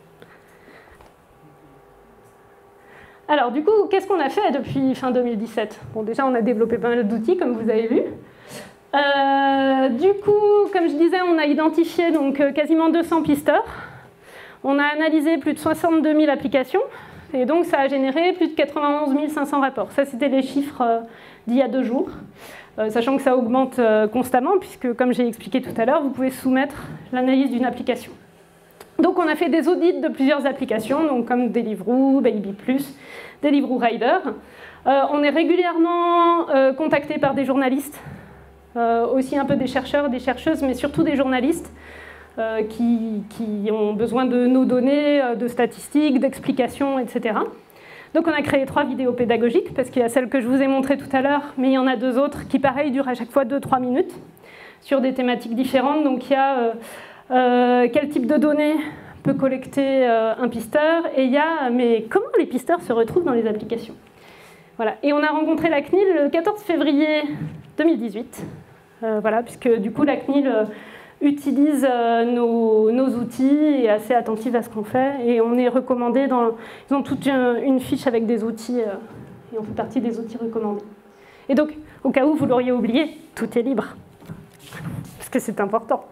Alors, du coup, qu'est-ce qu'on a fait depuis fin deux mille dix-sept? Bon, déjà, on a développé pas mal d'outils, comme vous avez vu. Euh, du coup, comme je disais, on a identifié donc, quasiment deux cents pisteurs. On a analysé plus de soixante-deux mille applications. Et donc, ça a généré plus de quatre-vingt-onze mille cinq cents rapports. Ça, c'était les chiffres euh, d'il y a deux jours. Euh, sachant que ça augmente euh, constamment, puisque, comme j'ai expliqué tout à l'heure, vous pouvez soumettre l'analyse d'une application. Donc, on a fait des audits de plusieurs applications, donc comme Deliveroo, Baby Plus, Deliveroo Rider. Euh, on est régulièrement euh, contacté par des journalistes, euh, aussi un peu des chercheurs, des chercheuses, mais surtout des journalistes euh, qui, qui ont besoin de nos données, euh, de statistiques, d'explications, et cetera. Donc, on a créé trois vidéos pédagogiques, parce qu'il y a celle que je vous ai montrée tout à l'heure, mais il y en a deux autres qui, pareil, durent à chaque fois deux à trois minutes, sur des thématiques différentes. Donc, il y a... Euh, Euh, quel type de données peut collecter euh, un pisteur, et il y a mais comment les pisteurs se retrouvent dans les applications. Voilà. Et on a rencontré la C N I L le quatorze février deux mille dix-huit, euh, voilà, puisque du coup la C N I L euh, utilise euh, nos, nos outils et est assez attentive à ce qu'on fait, et on est recommandé dans... Ils ont toute une, une fiche avec des outils, euh, et on fait partie des outils recommandés. Et donc, au cas où vous l'auriez oublié, tout est libre, parce que c'est important.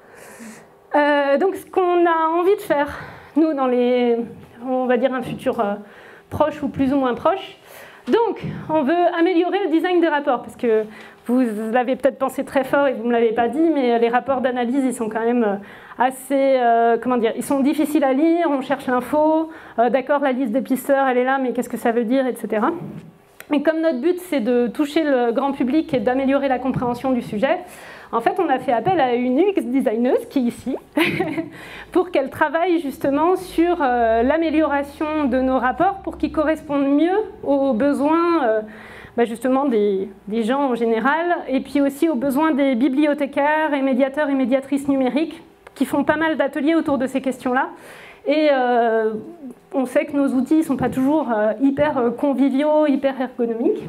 Euh, donc, ce qu'on a envie de faire, nous, dans les, on va dire un futur euh, proche ou plus ou moins proche, donc, on veut améliorer le design des rapports, parce que vous l'avez peut-être pensé très fort et vous ne me l'avez pas dit, mais les rapports d'analyse, ils sont quand même assez, euh, comment dire, ils sont difficiles à lire, on cherche l'info, euh, d'accord, la liste des pisteurs, elle est là, mais qu'est-ce que ça veut dire, et cetera. Et comme notre but, c'est de toucher le grand public et d'améliorer la compréhension du sujet, en fait, on a fait appel à une U X designeuse qui est ici pour qu'elle travaille justement sur euh, l'amélioration de nos rapports pour qu'ils correspondent mieux aux besoins euh, bah justement des, des gens en général, et puis aussi aux besoins des bibliothécaires et médiateurs et médiatrices numériques qui font pas mal d'ateliers autour de ces questions-là. Et euh, on sait que nos outils ne sont pas toujours euh, hyper conviviaux, hyper ergonomiques.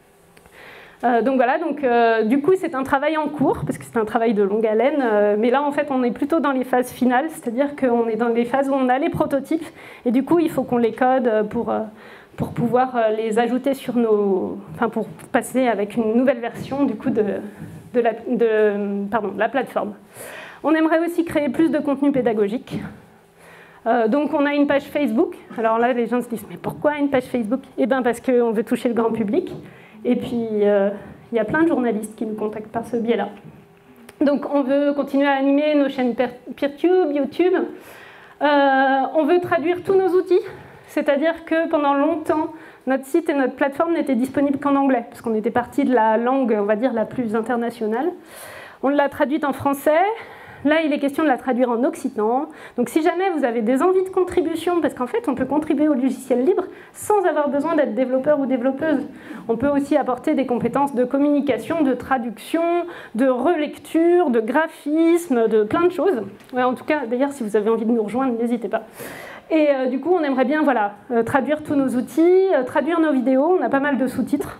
Euh, donc voilà, donc, euh, du coup c'est un travail en cours, parce que c'est un travail de longue haleine, euh, mais là en fait on est plutôt dans les phases finales, c'est-à-dire qu'on est dans les phases où on a les prototypes, et du coup il faut qu'on les code pour, euh, pour pouvoir euh, les ajouter sur nos... Enfin pour passer avec une nouvelle version du coup de, de, la, de, pardon, de la plateforme. On aimerait aussi créer plus de contenu pédagogique. Euh, donc on a une page Facebook. Alors là les gens se disent mais pourquoi une page Facebook? Eh bien parce qu'on veut toucher le grand public. Et puis, il euh, y a plein de journalistes qui nous contactent par ce biais-là. Donc, on veut continuer à animer nos chaînes Peertube, YouTube. Euh, on veut traduire tous nos outils. C'est-à-dire que pendant longtemps, notre site et notre plateforme n'étaient disponibles qu'en anglais, parce qu'on était parti de la langue, on va dire, la plus internationale. On l'a traduite en français. Là, il est question de la traduire en occitan. Donc, si jamais vous avez des envies de contribution, parce qu'en fait, on peut contribuer au logiciel libre sans avoir besoin d'être développeur ou développeuse. On peut aussi apporter des compétences de communication, de traduction, de relecture, de graphisme, de plein de choses. Ouais, en tout cas, d'ailleurs, si vous avez envie de nous rejoindre, n'hésitez pas. Et euh, du coup, on aimerait bien voilà, euh, traduire tous nos outils, euh, traduire nos vidéos. On a pas mal de sous-titres.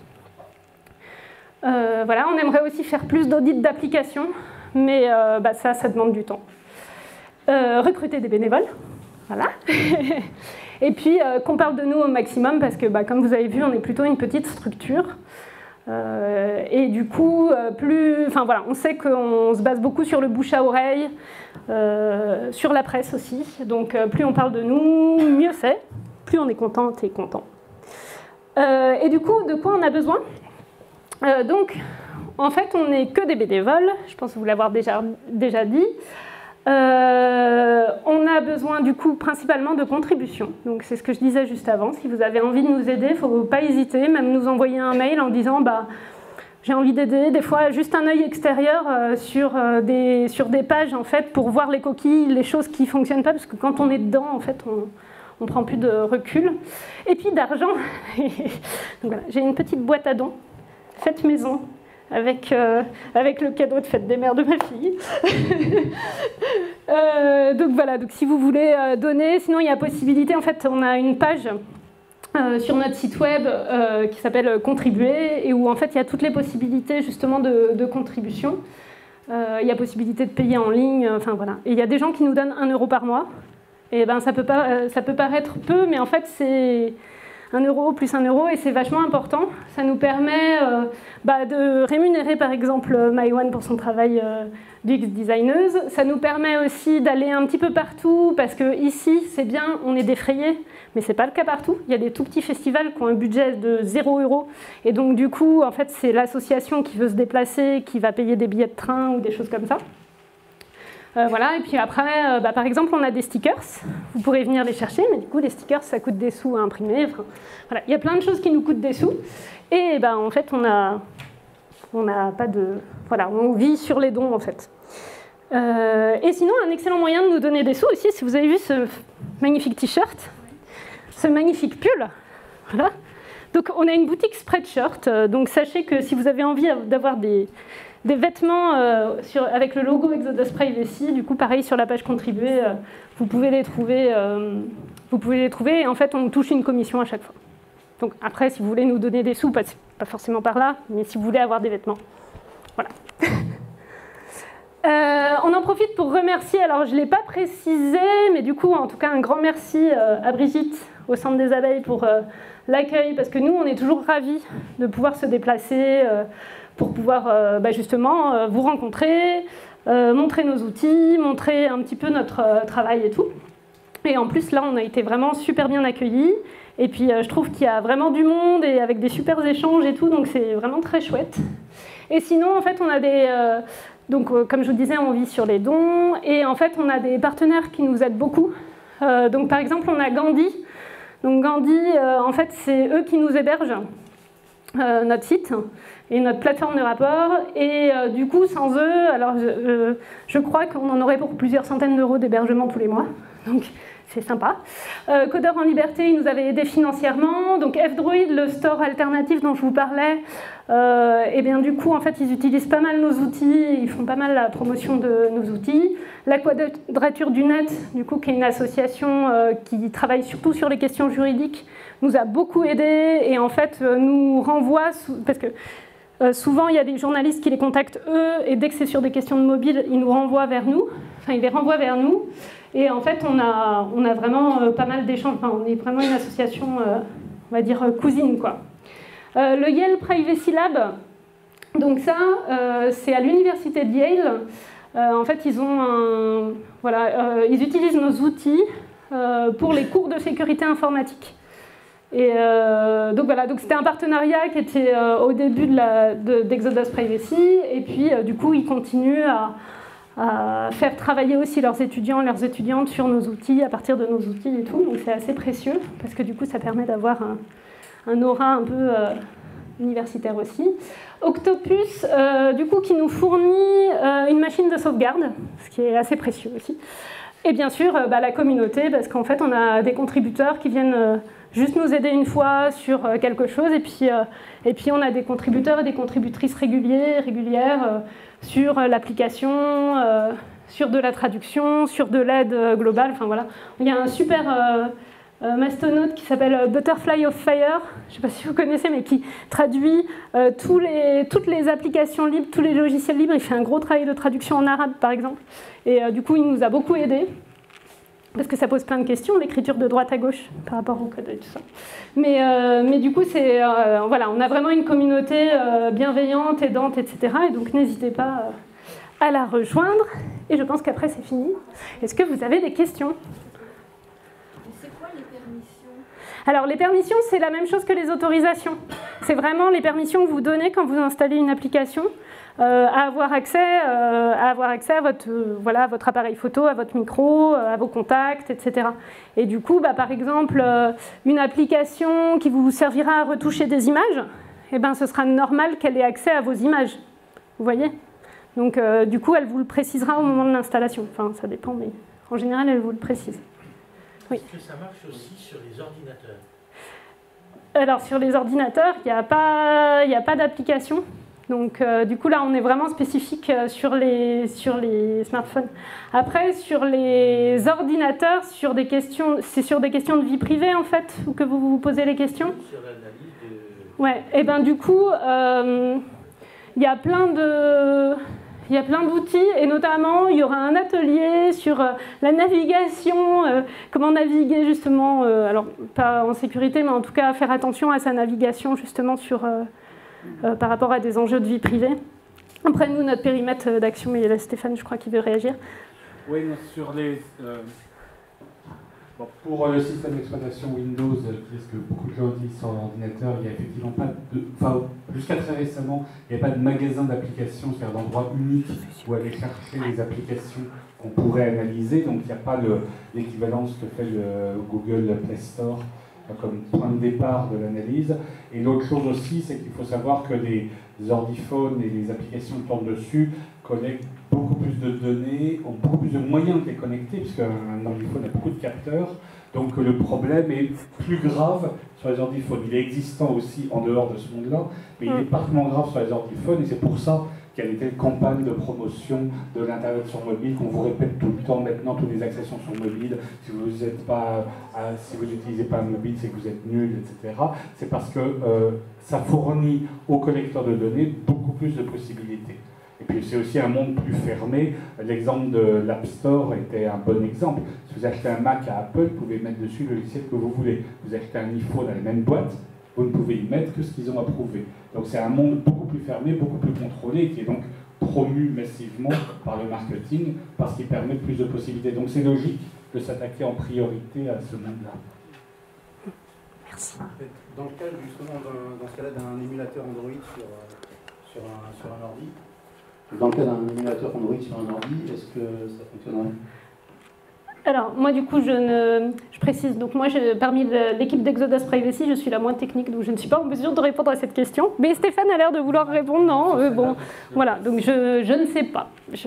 Euh, voilà, on aimerait aussi faire plus d'audits d'applications. Mais euh, bah ça, ça demande du temps. Euh, recruter des bénévoles, voilà. Et puis euh, qu'on parle de nous au maximum, parce que bah, comme vous avez vu, on est plutôt une petite structure. Euh, et du coup, euh, plus, enfin voilà, on sait qu'on se base beaucoup sur le bouche à oreille, euh, sur la presse aussi. Donc euh, plus on parle de nous, mieux c'est. Plus on est contente et content. Euh, et du coup, de quoi on a besoin? euh, Donc, en fait, on n'est que des bénévoles, je pense vous l'avoir déjà, déjà dit. Euh, on a besoin du coup principalement de contributions. Donc c'est ce que je disais juste avant. Si vous avez envie de nous aider, il ne faut pas hésiter, même nous envoyer un mail en disant bah, j'ai envie d'aider. Des fois, juste un œil extérieur euh, sur, euh, des, sur des pages en fait, pour voir les coquilles, les choses qui ne fonctionnent pas, parce que quand on est dedans, en fait, on on ne prend plus de recul. Et puis d'argent, voilà, j'ai une petite boîte à dons, faite maison, avec, euh, avec le cadeau de fête des mères de ma fille. euh, donc voilà, donc si vous voulez euh, donner, sinon il y a possibilité, en fait on a une page euh, sur notre site web euh, qui s'appelle Contribuer, et où en fait il y a toutes les possibilités justement de, de contribution. Euh, il y a possibilité de payer en ligne, enfin voilà. Et il y a des gens qui nous donnent un euro par mois. Et ben ça peut pas, euh, ça peut paraître peu, mais en fait c'est un euro plus un euro et c'est vachement important. Ça nous permet euh, bah, de rémunérer par exemple Maïwan pour son travail euh, d'U X designeuse. Ça nous permet aussi d'aller un petit peu partout parce que ici c'est bien, on est défrayé, mais c'est pas le cas partout. Il y a des tout petits festivals qui ont un budget de zéro euro et donc du coup en fait c'est l'association qui veut se déplacer qui va payer des billets de train ou des choses comme ça. Euh, voilà, et puis après, euh, bah, par exemple, on a des stickers, vous pourrez venir les chercher, mais du coup, les stickers, ça coûte des sous à imprimer. Enfin, voilà. Il y a plein de choses qui nous coûtent des sous, et bah, en fait, on a, on a pas de... Voilà, on vit sur les dons, en fait. Euh, et sinon, un excellent moyen de nous donner des sous aussi, si vous avez vu ce magnifique t-shirt, ce magnifique pull, voilà. Donc, on a une boutique Spreadshirt, euh, donc sachez que si vous avez envie d'avoir des... des vêtements euh, sur, avec le logo Exodus Privacy, du coup pareil sur la page contribuer, euh, vous pouvez les trouver, euh, vous pouvez les trouver et en fait on touche une commission à chaque fois. Donc après si vous voulez nous donner des sous, pas, pas forcément par là, mais si vous voulez avoir des vêtements, voilà. euh, on en profite pour remercier, alors je ne l'ai pas précisé, mais du coup en tout cas un grand merci euh, à Brigitte au Centre des Abeilles pour euh, l'accueil, parce que nous on est toujours ravis de pouvoir se déplacer, euh, pour pouvoir euh, bah justement euh, vous rencontrer, euh, montrer nos outils, montrer un petit peu notre euh, travail et tout. Et en plus, là, on a été vraiment super bien accueillis. Et puis, euh, je trouve qu'il y a vraiment du monde et avec des super échanges et tout, donc c'est vraiment très chouette. Et sinon, en fait, on a des... Euh, donc, euh, comme je vous disais, on vit sur les dons. Et en fait, on a des partenaires qui nous aident beaucoup. Euh, donc, par exemple, on a Gandhi. Donc, Gandhi, euh, en fait, c'est eux qui nous hébergent euh, notre site et notre plateforme de rapport, et euh, du coup, sans eux, alors je, je crois qu'on en aurait pour plusieurs centaines d'euros d'hébergement tous les mois, donc c'est sympa. Euh, Codeur en Liberté, ils nous avaient aidés financièrement, donc F-Droid, le store alternatif dont je vous parlais, euh, et bien du coup, en fait, ils utilisent pas mal nos outils, ils font pas mal la promotion de nos outils. La Quadrature du Net, du coup, qui est une association euh, qui travaille surtout sur les questions juridiques, nous a beaucoup aidés, et en fait, euh, nous renvoie, parce que Euh, souvent, il y a des journalistes qui les contactent eux, et dès que c'est sur des questions de mobile, ils nous renvoient vers nous. Enfin, ils les renvoient vers nous. Et en fait, on a, on a vraiment euh, pas mal d'échanges. Enfin, on est vraiment une association, euh, on va dire, euh, cousine, quoi. Euh, le Yale Privacy Lab, donc ça, euh, c'est à l'université de Yale. Euh, en fait, ils ont un, voilà, euh, ils utilisent nos outils euh, pour les cours de sécurité informatique. Et euh, donc voilà, donc c'était un partenariat qui était euh, au début de la, de, d'Exodus Privacy, et puis euh, du coup ils continuent à, à faire travailler aussi leurs étudiants et leurs étudiantes sur nos outils, à partir de nos outils et tout, donc c'est assez précieux, parce que du coup ça permet d'avoir un, un aura un peu euh, universitaire aussi. Octopus, euh, du coup qui nous fournit euh, une machine de sauvegarde, ce qui est assez précieux aussi. Et bien sûr euh, bah, la communauté, parce qu'en fait on a des contributeurs qui viennent... Euh, juste nous aider une fois sur quelque chose, et puis, euh, et puis on a des contributeurs et des contributrices réguliers, régulières euh, sur l'application, euh, sur de la traduction, sur de l'aide globale, enfin voilà. Il y a un super euh, euh, mastonaute qui s'appelle Butterfly of Fire, je ne sais pas si vous connaissez, mais qui traduit euh, tous les, toutes les applications libres, tous les logiciels libres. Il fait un gros travail de traduction en arabe, par exemple, et euh, du coup il nous a beaucoup aidés. Parce que ça pose plein de questions, l'écriture de droite à gauche par rapport au code et tout ça. Mais, euh, mais du coup, c'est, euh, voilà, on a vraiment une communauté euh, bienveillante, aidante, et cetera. Et donc, n'hésitez pas à la rejoindre. Et je pense qu'après, c'est fini. Est-ce que vous avez des questions ? C'est quoi les permissions ? Alors, les permissions, c'est la même chose que les autorisations. C'est vraiment les permissions que vous donnez quand vous installez une application. Euh, à avoir accès, euh, à avoir accès à votre, euh, voilà, à votre appareil photo, à votre micro, euh, à vos contacts, et cetera. Et du coup, bah, par exemple, euh, une application qui vous servira à retoucher des images, eh ben, ce sera normal qu'elle ait accès à vos images. Vous voyez ? Donc, euh, du coup, elle vous le précisera au moment de l'installation. Enfin, ça dépend, mais en général, elle vous le précise. Oui. Est-ce que ça marche aussi sur les ordinateurs? Alors sur les ordinateurs, il n'y a pas, il n'y a pas d'application. Donc euh, du coup là on est vraiment spécifique sur les, sur les smartphones. Après sur les ordinateurs, sur des questions, c'est sur des questions de vie privée en fait que vous vous posez les questions. Sur l'analyse de... Ouais, et ben du coup euh, il y a plein de... Il y a plein d'outils et notamment il y aura un atelier sur euh, la navigation, euh, comment naviguer justement, euh, alors pas en sécurité mais en tout cas faire attention à sa navigation justement sur, euh, euh, par rapport à des enjeux de vie privée. Après nous notre périmètre d'action, mais il y a Stéphane je crois qui veut réagir. Oui, sur les... Euh, bon, pour le système d'exploitation Windows, qui est ce que beaucoup de gens utilisent sur l'ordinateur, il n'y a effectivement pas de... Enfin, jusqu'à très récemment, il n'y a pas de magasin d'applications, c'est-à-dire d'endroit unique où aller chercher les applications qu'on pourrait analyser. Donc il n'y a pas l'équivalence que fait le Google Play Store comme point de départ de l'analyse. Et l'autre chose aussi, c'est qu'il faut savoir que les ordiphones et les applications qui tournent dessus collectent beaucoup plus de données, ont beaucoup plus de moyens de les connecter, puisqu'un ordiphone a beaucoup de capteurs. Donc le problème est plus grave sur les ordiphones. Il est existant aussi en dehors de ce monde-là, mais il est particulièrement grave sur les ordiphones, et c'est pour ça qu'il y a des telles campagnes de promotion de l'Internet sur mobile, qu'on vous répète tout le temps maintenant, tous les accès sont sur mobile, si vous êtes pas, euh, si vous n'utilisez pas un mobile, c'est que vous êtes nul, et cetera. C'est parce que euh, ça fournit aux collecteurs de données beaucoup plus de possibilités. Et puis c'est aussi un monde plus fermé. L'exemple de l'App Store était un bon exemple. Si vous achetez un Mac à Apple, vous pouvez mettre dessus le logiciel que vous voulez. Vous achetez un iPhone à la même boîte, vous ne pouvez y mettre que ce qu'ils ont approuvé. Donc c'est un monde beaucoup plus fermé, beaucoup plus contrôlé, qui est donc promu massivement par le marketing, parce qu'il permet plus de possibilités. Donc c'est logique de s'attaquer en priorité à ce monde-là. Merci. Dans le cas justement, dans, dans ce cas-là, d'un émulateur Android sur, sur, un, sur un ordi, dans le cas d'un émulateur Android sur un ordi, est-ce que ça fonctionnerait? Alors, moi, du coup, je, ne, je précise. Donc, moi, je, parmi l'équipe d'Exodus Privacy, je suis la moins technique, donc je ne suis pas en mesure de répondre à cette question. Mais Stéphane a l'air de vouloir répondre. Non, euh, bon, voilà. Donc, je, je ne sais pas. Je...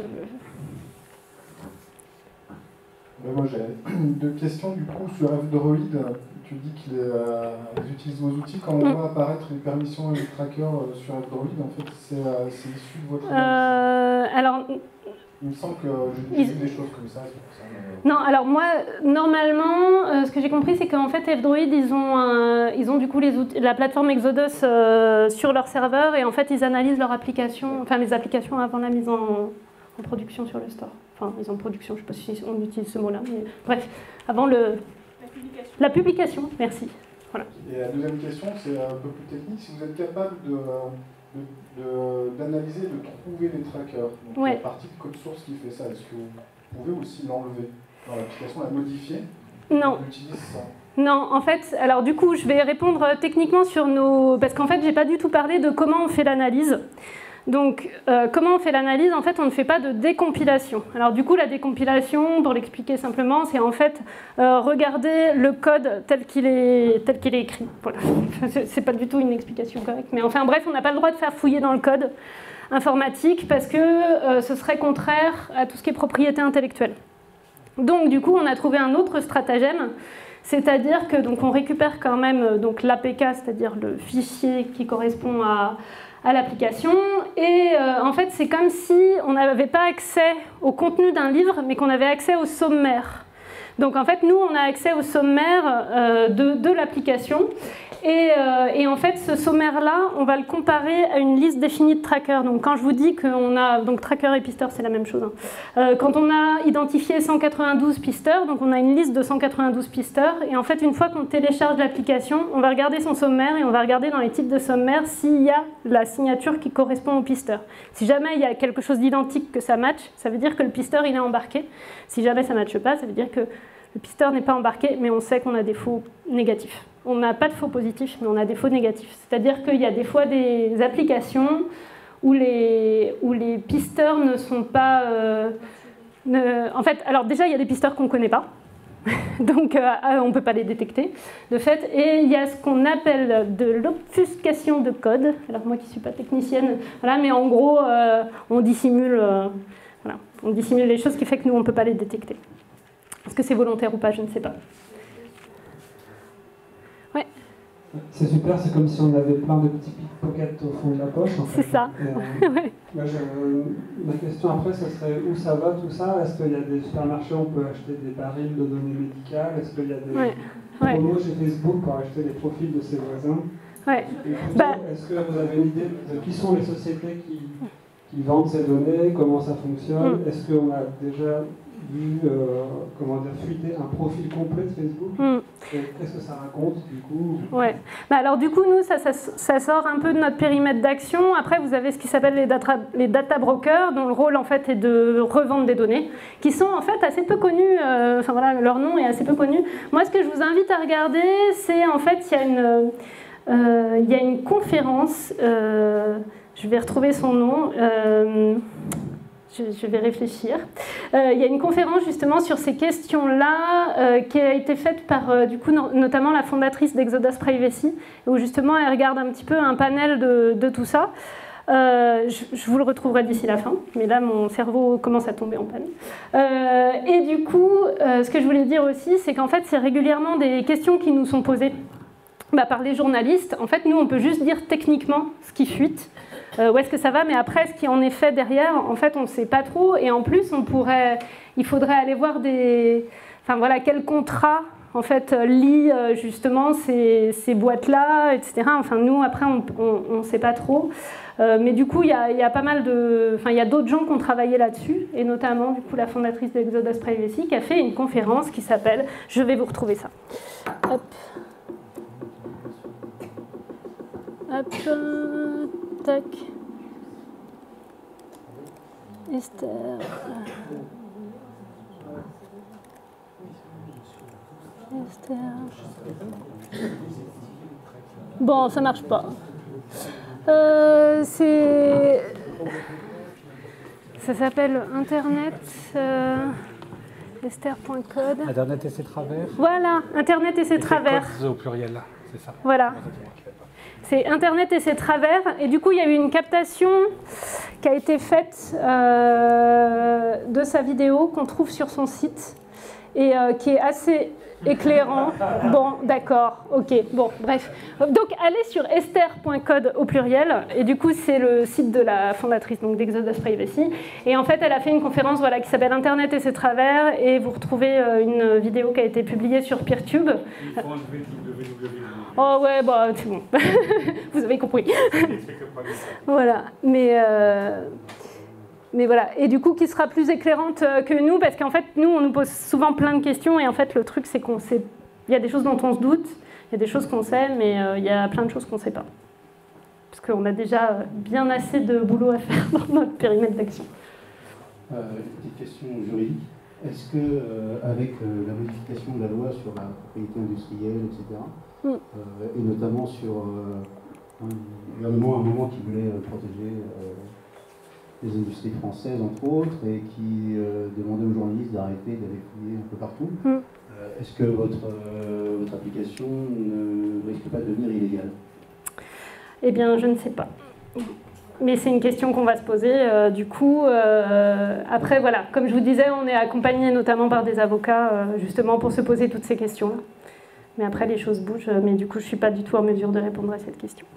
Ben moi, j'ai deux questions. Du coup, sur F-Droid, tu dis qu'ils euh, utilisent vos outils. Quand on mm. voit apparaître les permissions et les trackers euh, sur F-Droid, en fait, c'est euh, issu de votre euh, alors. Il me semble que j'ai vu des choses comme ça. ça mais... Non, alors moi, normalement, euh, ce que j'ai compris, c'est qu'en fait, F-Droid, ils ont, un, ils ont du coup les outils, la plateforme Exodus euh, sur leur serveur, et en fait, ils analysent leurs applications, enfin les applications avant la mise en, en production sur le store. Enfin, mise en production, je ne sais pas si on utilise ce mot-là, mais bref, avant le... La publication. La publication, merci. Voilà. Et la deuxième question, c'est un peu plus technique. Si vous êtes capable de... d'analyser, de, de, de trouver les trackers. Donc ouais. La partie de code source qui fait ça, est-ce que vous pouvez aussi l'enlever dans l'application, la modifier? Non. On utilise ça. Non, en fait, alors du coup, je vais répondre techniquement sur nos... Parce qu'en fait, j'ai pas du tout parlé de comment on fait l'analyse. Donc, euh, comment on fait l'analyse? En fait, on ne fait pas de décompilation. Alors du coup, la décompilation, pour l'expliquer simplement, c'est en fait euh, regarder le code tel qu'il est, tel qu'il est écrit. Voilà. C'est pas du tout une explication correcte. Mais enfin bref, on n'a pas le droit de faire fouiller dans le code informatique parce que euh, ce serait contraire à tout ce qui est propriété intellectuelle. Donc du coup, on a trouvé un autre stratagème, c'est-à-dire que donc, on récupère quand même donc, l'A P K, c'est-à-dire le fichier qui correspond à... à l'application, et euh, en fait c'est comme si on n'avait pas accès au contenu d'un livre, mais qu'on avait accès au sommaire. Donc en fait nous on a accès au sommaire euh, de, de l'application, et, euh, et en fait ce sommaire là on va le comparer à une liste définie de trackers. Donc quand je vous dis qu'on a, donc tracker et pisteur c'est la même chose, hein. euh, quand on a identifié cent quatre-vingt-douze pisteurs, donc on a une liste de cent quatre-vingt-douze pisteurs, et en fait une fois qu'on télécharge l'application, on va regarder son sommaire et on va regarder dans les titres de sommaire s'il y a la signature qui correspond au pisteur. Si jamais il y a quelque chose d'identique que ça match, ça veut dire que le pisteur il est embarqué. Si jamais ça ne matche pas, ça veut dire que le pisteur n'est pas embarqué, mais on sait qu'on a des faux négatifs. On n'a pas de faux positifs, mais on a des faux négatifs. C'est-à-dire qu'il y a des fois des applications où les, où les pisteurs ne sont pas... Euh, ne, en fait, alors déjà, il y a des pisteurs qu'on ne connaît pas. Donc, euh, on ne peut pas les détecter, de fait. Et il y a ce qu'on appelle de l'obfuscation de code. Alors, moi qui ne suis pas technicienne, voilà, mais en gros, euh, on dissimule, euh, voilà, on dissimule les choses, ce qui fait que nous, on ne peut pas les détecter. Est-ce que c'est volontaire ou pas? Je ne sais pas. C'est super, c'est comme si on avait plein de petits pickpockets au fond de la poche. En fait. C'est ça. Et, euh, ouais. moi, je, ma question après, ce serait où ça va tout ça? Est-ce qu'il y a des supermarchés où on peut acheter des barils de données médicales? Est-ce qu'il y a des ouais. Ouais. promos chez Facebook pour acheter les profils de ses voisins? Ouais. Et plutôt, bah, est-ce que vous avez une idée de qui sont les sociétés qui, qui vendent ces données? Comment ça fonctionne? mm. Est-ce qu'on a déjà vu euh, comment dire, fuiter un profil complet de Facebook? mm. Qu'est-ce que ça raconte du coup? Ouais. Bah alors du coup, nous, ça, ça, ça sort un peu de notre périmètre d'action. Après, vous avez ce qui s'appelle les data, les data brokers, dont le rôle en fait est de revendre des données, qui sont en fait assez peu connus. Euh, enfin voilà, leur nom est assez peu connu. Moi, ce que je vous invite à regarder, c'est en fait, il y a une, euh, il y a une conférence. Euh, je vais retrouver son nom. Euh, Je, je vais réfléchir. Euh, il y a une conférence justement sur ces questions-là euh, qui a été faite par euh, du coup, no notamment la fondatrice d'Exodus Privacy, où justement elle regarde un petit peu un panel de, de tout ça. Euh, je, je vous le retrouverai d'ici la fin, mais là mon cerveau commence à tomber en panne. Euh, et du coup, euh, ce que je voulais dire aussi, c'est qu'en fait c'est régulièrement des questions qui nous sont posées bah, par les journalistes. En fait, nous on peut juste dire techniquement ce qui fuite. Euh, où est-ce que ça va, mais après, ce qui en est fait derrière, en fait, on ne sait pas trop. Et en plus, on pourrait, il faudrait aller voir des, enfin voilà, quel contrat en fait lie justement ces, ces boîtes-là, et cetera. Enfin, nous, après, on ne sait pas trop. Euh, mais du coup, il y a, y a pas mal de, enfin, il y a d'autres gens qui ont travaillé là-dessus, et notamment du coup la fondatrice d'Exodus Privacy qui a fait une conférence qui s'appelle, je vais vous retrouver ça. Hop. Hop. Euh, tac. Esther. Esther. Bon, ça marche pas. Euh, c'est. Ça s'appelle Internet. Euh... Esther.code. Internet et ses travers. Voilà, Internet et ses et travers. Codes au pluriel, c'est ça. Voilà. C'est Internet et ses travers. Et du coup, il y a eu une captation qui a été faite euh, de sa vidéo qu'on trouve sur son site et euh, qui est assez éclairant. Bon, d'accord, ok, bon, bref. Donc, allez sur esther.code au pluriel, et du coup, c'est le site de la fondatrice donc d'Exodus Privacy. Et en fait, elle a fait une conférence voilà, qui s'appelle Internet et ses travers, et vous retrouvez euh, une vidéo qui a été publiée sur PeerTube. Il faut enlever le W W. Oh ouais, bah, c'est bon. Vous avez compris. Voilà, mais... Euh... Mais voilà, et du coup qui sera plus éclairante que nous, parce qu'en fait nous on nous pose souvent plein de questions, et en fait le truc c'est qu'on sait, il y a des choses dont on se doute, il y a des choses qu'on sait, mais euh, il y a plein de choses qu'on ne sait pas. Parce qu'on a déjà bien assez de boulot à faire dans notre périmètre d'action. Euh, une petite question juridique. Est-ce que euh, avec euh, la modification de la loi sur la propriété industrielle, et cetera, mm. euh, et notamment sur euh, un gouvernement à un moment qui voulait euh, protéger euh, les industries françaises, entre autres, et qui euh, demandaient aux journalistes d'arrêter d'aller fouiller un peu partout. Mm. Euh, Est-ce que votre, euh, votre application ne risque pas de devenir illégale? Eh bien, je ne sais pas. Mais c'est une question qu'on va se poser. Euh, du coup, euh, après, voilà, comme je vous disais, on est accompagné notamment par des avocats, euh, justement, pour se poser toutes ces questions-là. Mais après, les choses bougent. Mais du coup, je ne suis pas du tout en mesure de répondre à cette question.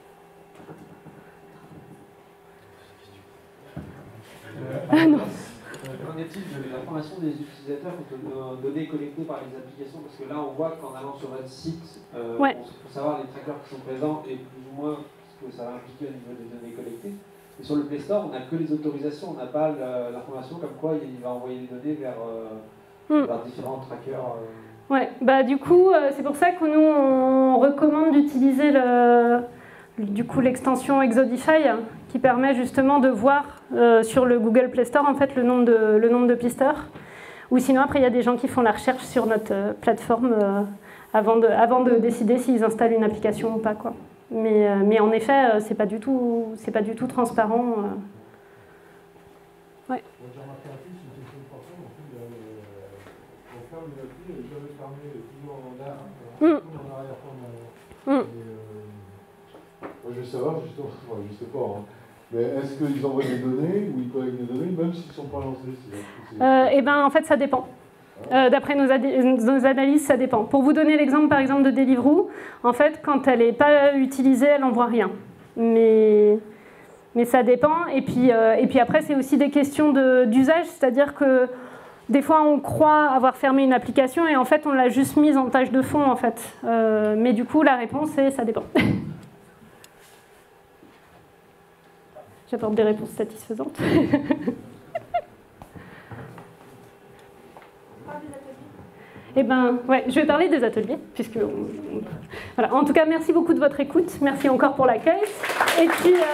Ah non. Qu'en est-il de l'information des utilisateurs aux données collectées par les applications? Parce que là, on voit qu'en allant sur votre site, euh, ouais. on peut savoir les trackers qui sont présents et plus ou moins ce que ça va impliquer au niveau des données collectées. Et sur le Play Store, on n'a que les autorisations, on n'a pas l'information comme quoi il va envoyer les données vers, euh, mm. vers différents trackers. Euh. Ouais, bah du coup, euh, c'est pour ça que nous, on recommande d'utiliser le... du coup l'extension Exodify qui permet justement de voir euh, sur le Google Play Store en fait le nombre de, le nombre de pisteurs. Ou sinon après il y a des gens qui font la recherche sur notre euh, plateforme euh, avant, de, avant de décider s'ils installent une application ou pas quoi. Mais, euh, mais en effet euh, c'est pas du tout c'est pas du tout transparent. Euh. Ouais. Mm. Mm. Moi, je veux savoir, justement, enfin, je sais pas, hein. Mais est-ce qu'ils envoient des données ou ils collectent des données, même s'ils ne sont pas lancés? euh, Eh bien, en fait, ça dépend. Euh, D'après nos, nos analyses, ça dépend. Pour vous donner l'exemple, par exemple, de Deliveroo, en fait, quand elle n'est pas utilisée, elle n'envoie rien. Mais, mais ça dépend. Et puis, euh, et puis après, c'est aussi des questions d'usage, c'est-à-dire que des fois, on croit avoir fermé une application et en fait, on l'a juste mise en tâche de fond, en fait. Euh, mais du coup, la réponse est ça dépend. J'apporte des réponses satisfaisantes. Eh ben, ouais, je vais parler des ateliers, puisque on, on, voilà. En tout cas, merci beaucoup de votre écoute. Merci encore pour l'accueil. Et puis, euh,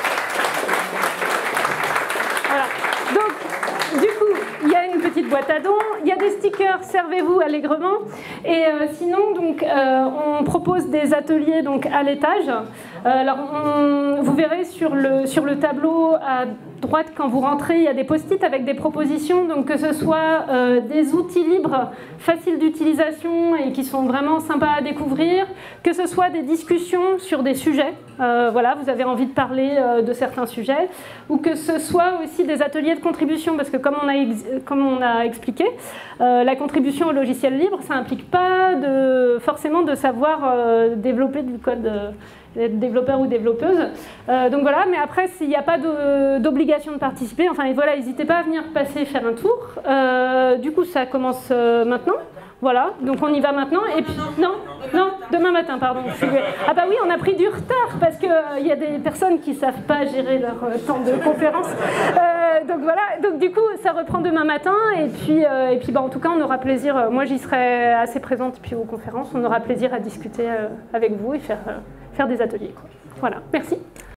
voilà. Donc, du coup, il y a une petite boîte à dons, il y a des stickers, servez-vous allègrement. Et euh, sinon, donc, euh, on propose des ateliers donc à l'étage. Euh, alors, on, vous verrez sur le, sur le tableau à droite, quand vous rentrez, il y a des post-it avec des propositions, donc que ce soit euh, des outils libres, faciles d'utilisation et qui sont vraiment sympas à découvrir, que ce soit des discussions sur des sujets, euh, voilà, vous avez envie de parler euh, de certains sujets, ou que ce soit aussi des ateliers de contribution, parce que comme on a, comme on a expliqué, euh, la contribution au logiciel libre, ça n'implique pas de, forcément de savoir euh, développer du code euh, développeur ou développeuse. Euh, donc voilà, mais après, s'il n'y a pas d'obligation de, de participer, enfin voilà, n'hésitez pas à venir passer faire un tour. Euh, du coup, ça commence euh, maintenant. Voilà, donc on y va maintenant. Et puis, non, non, demain matin, pardon. Ah bah oui, on a pris du retard parce qu'il euh, y a des personnes qui ne savent pas gérer leur euh, temps de conférence. Euh, donc voilà, donc du coup, ça reprend demain matin. Et puis, euh, et puis bah, en tout cas, on aura plaisir, euh, moi j'y serai assez présente puis aux conférences, on aura plaisir à discuter euh, avec vous et faire, euh, faire des ateliers, quoi. Voilà, merci.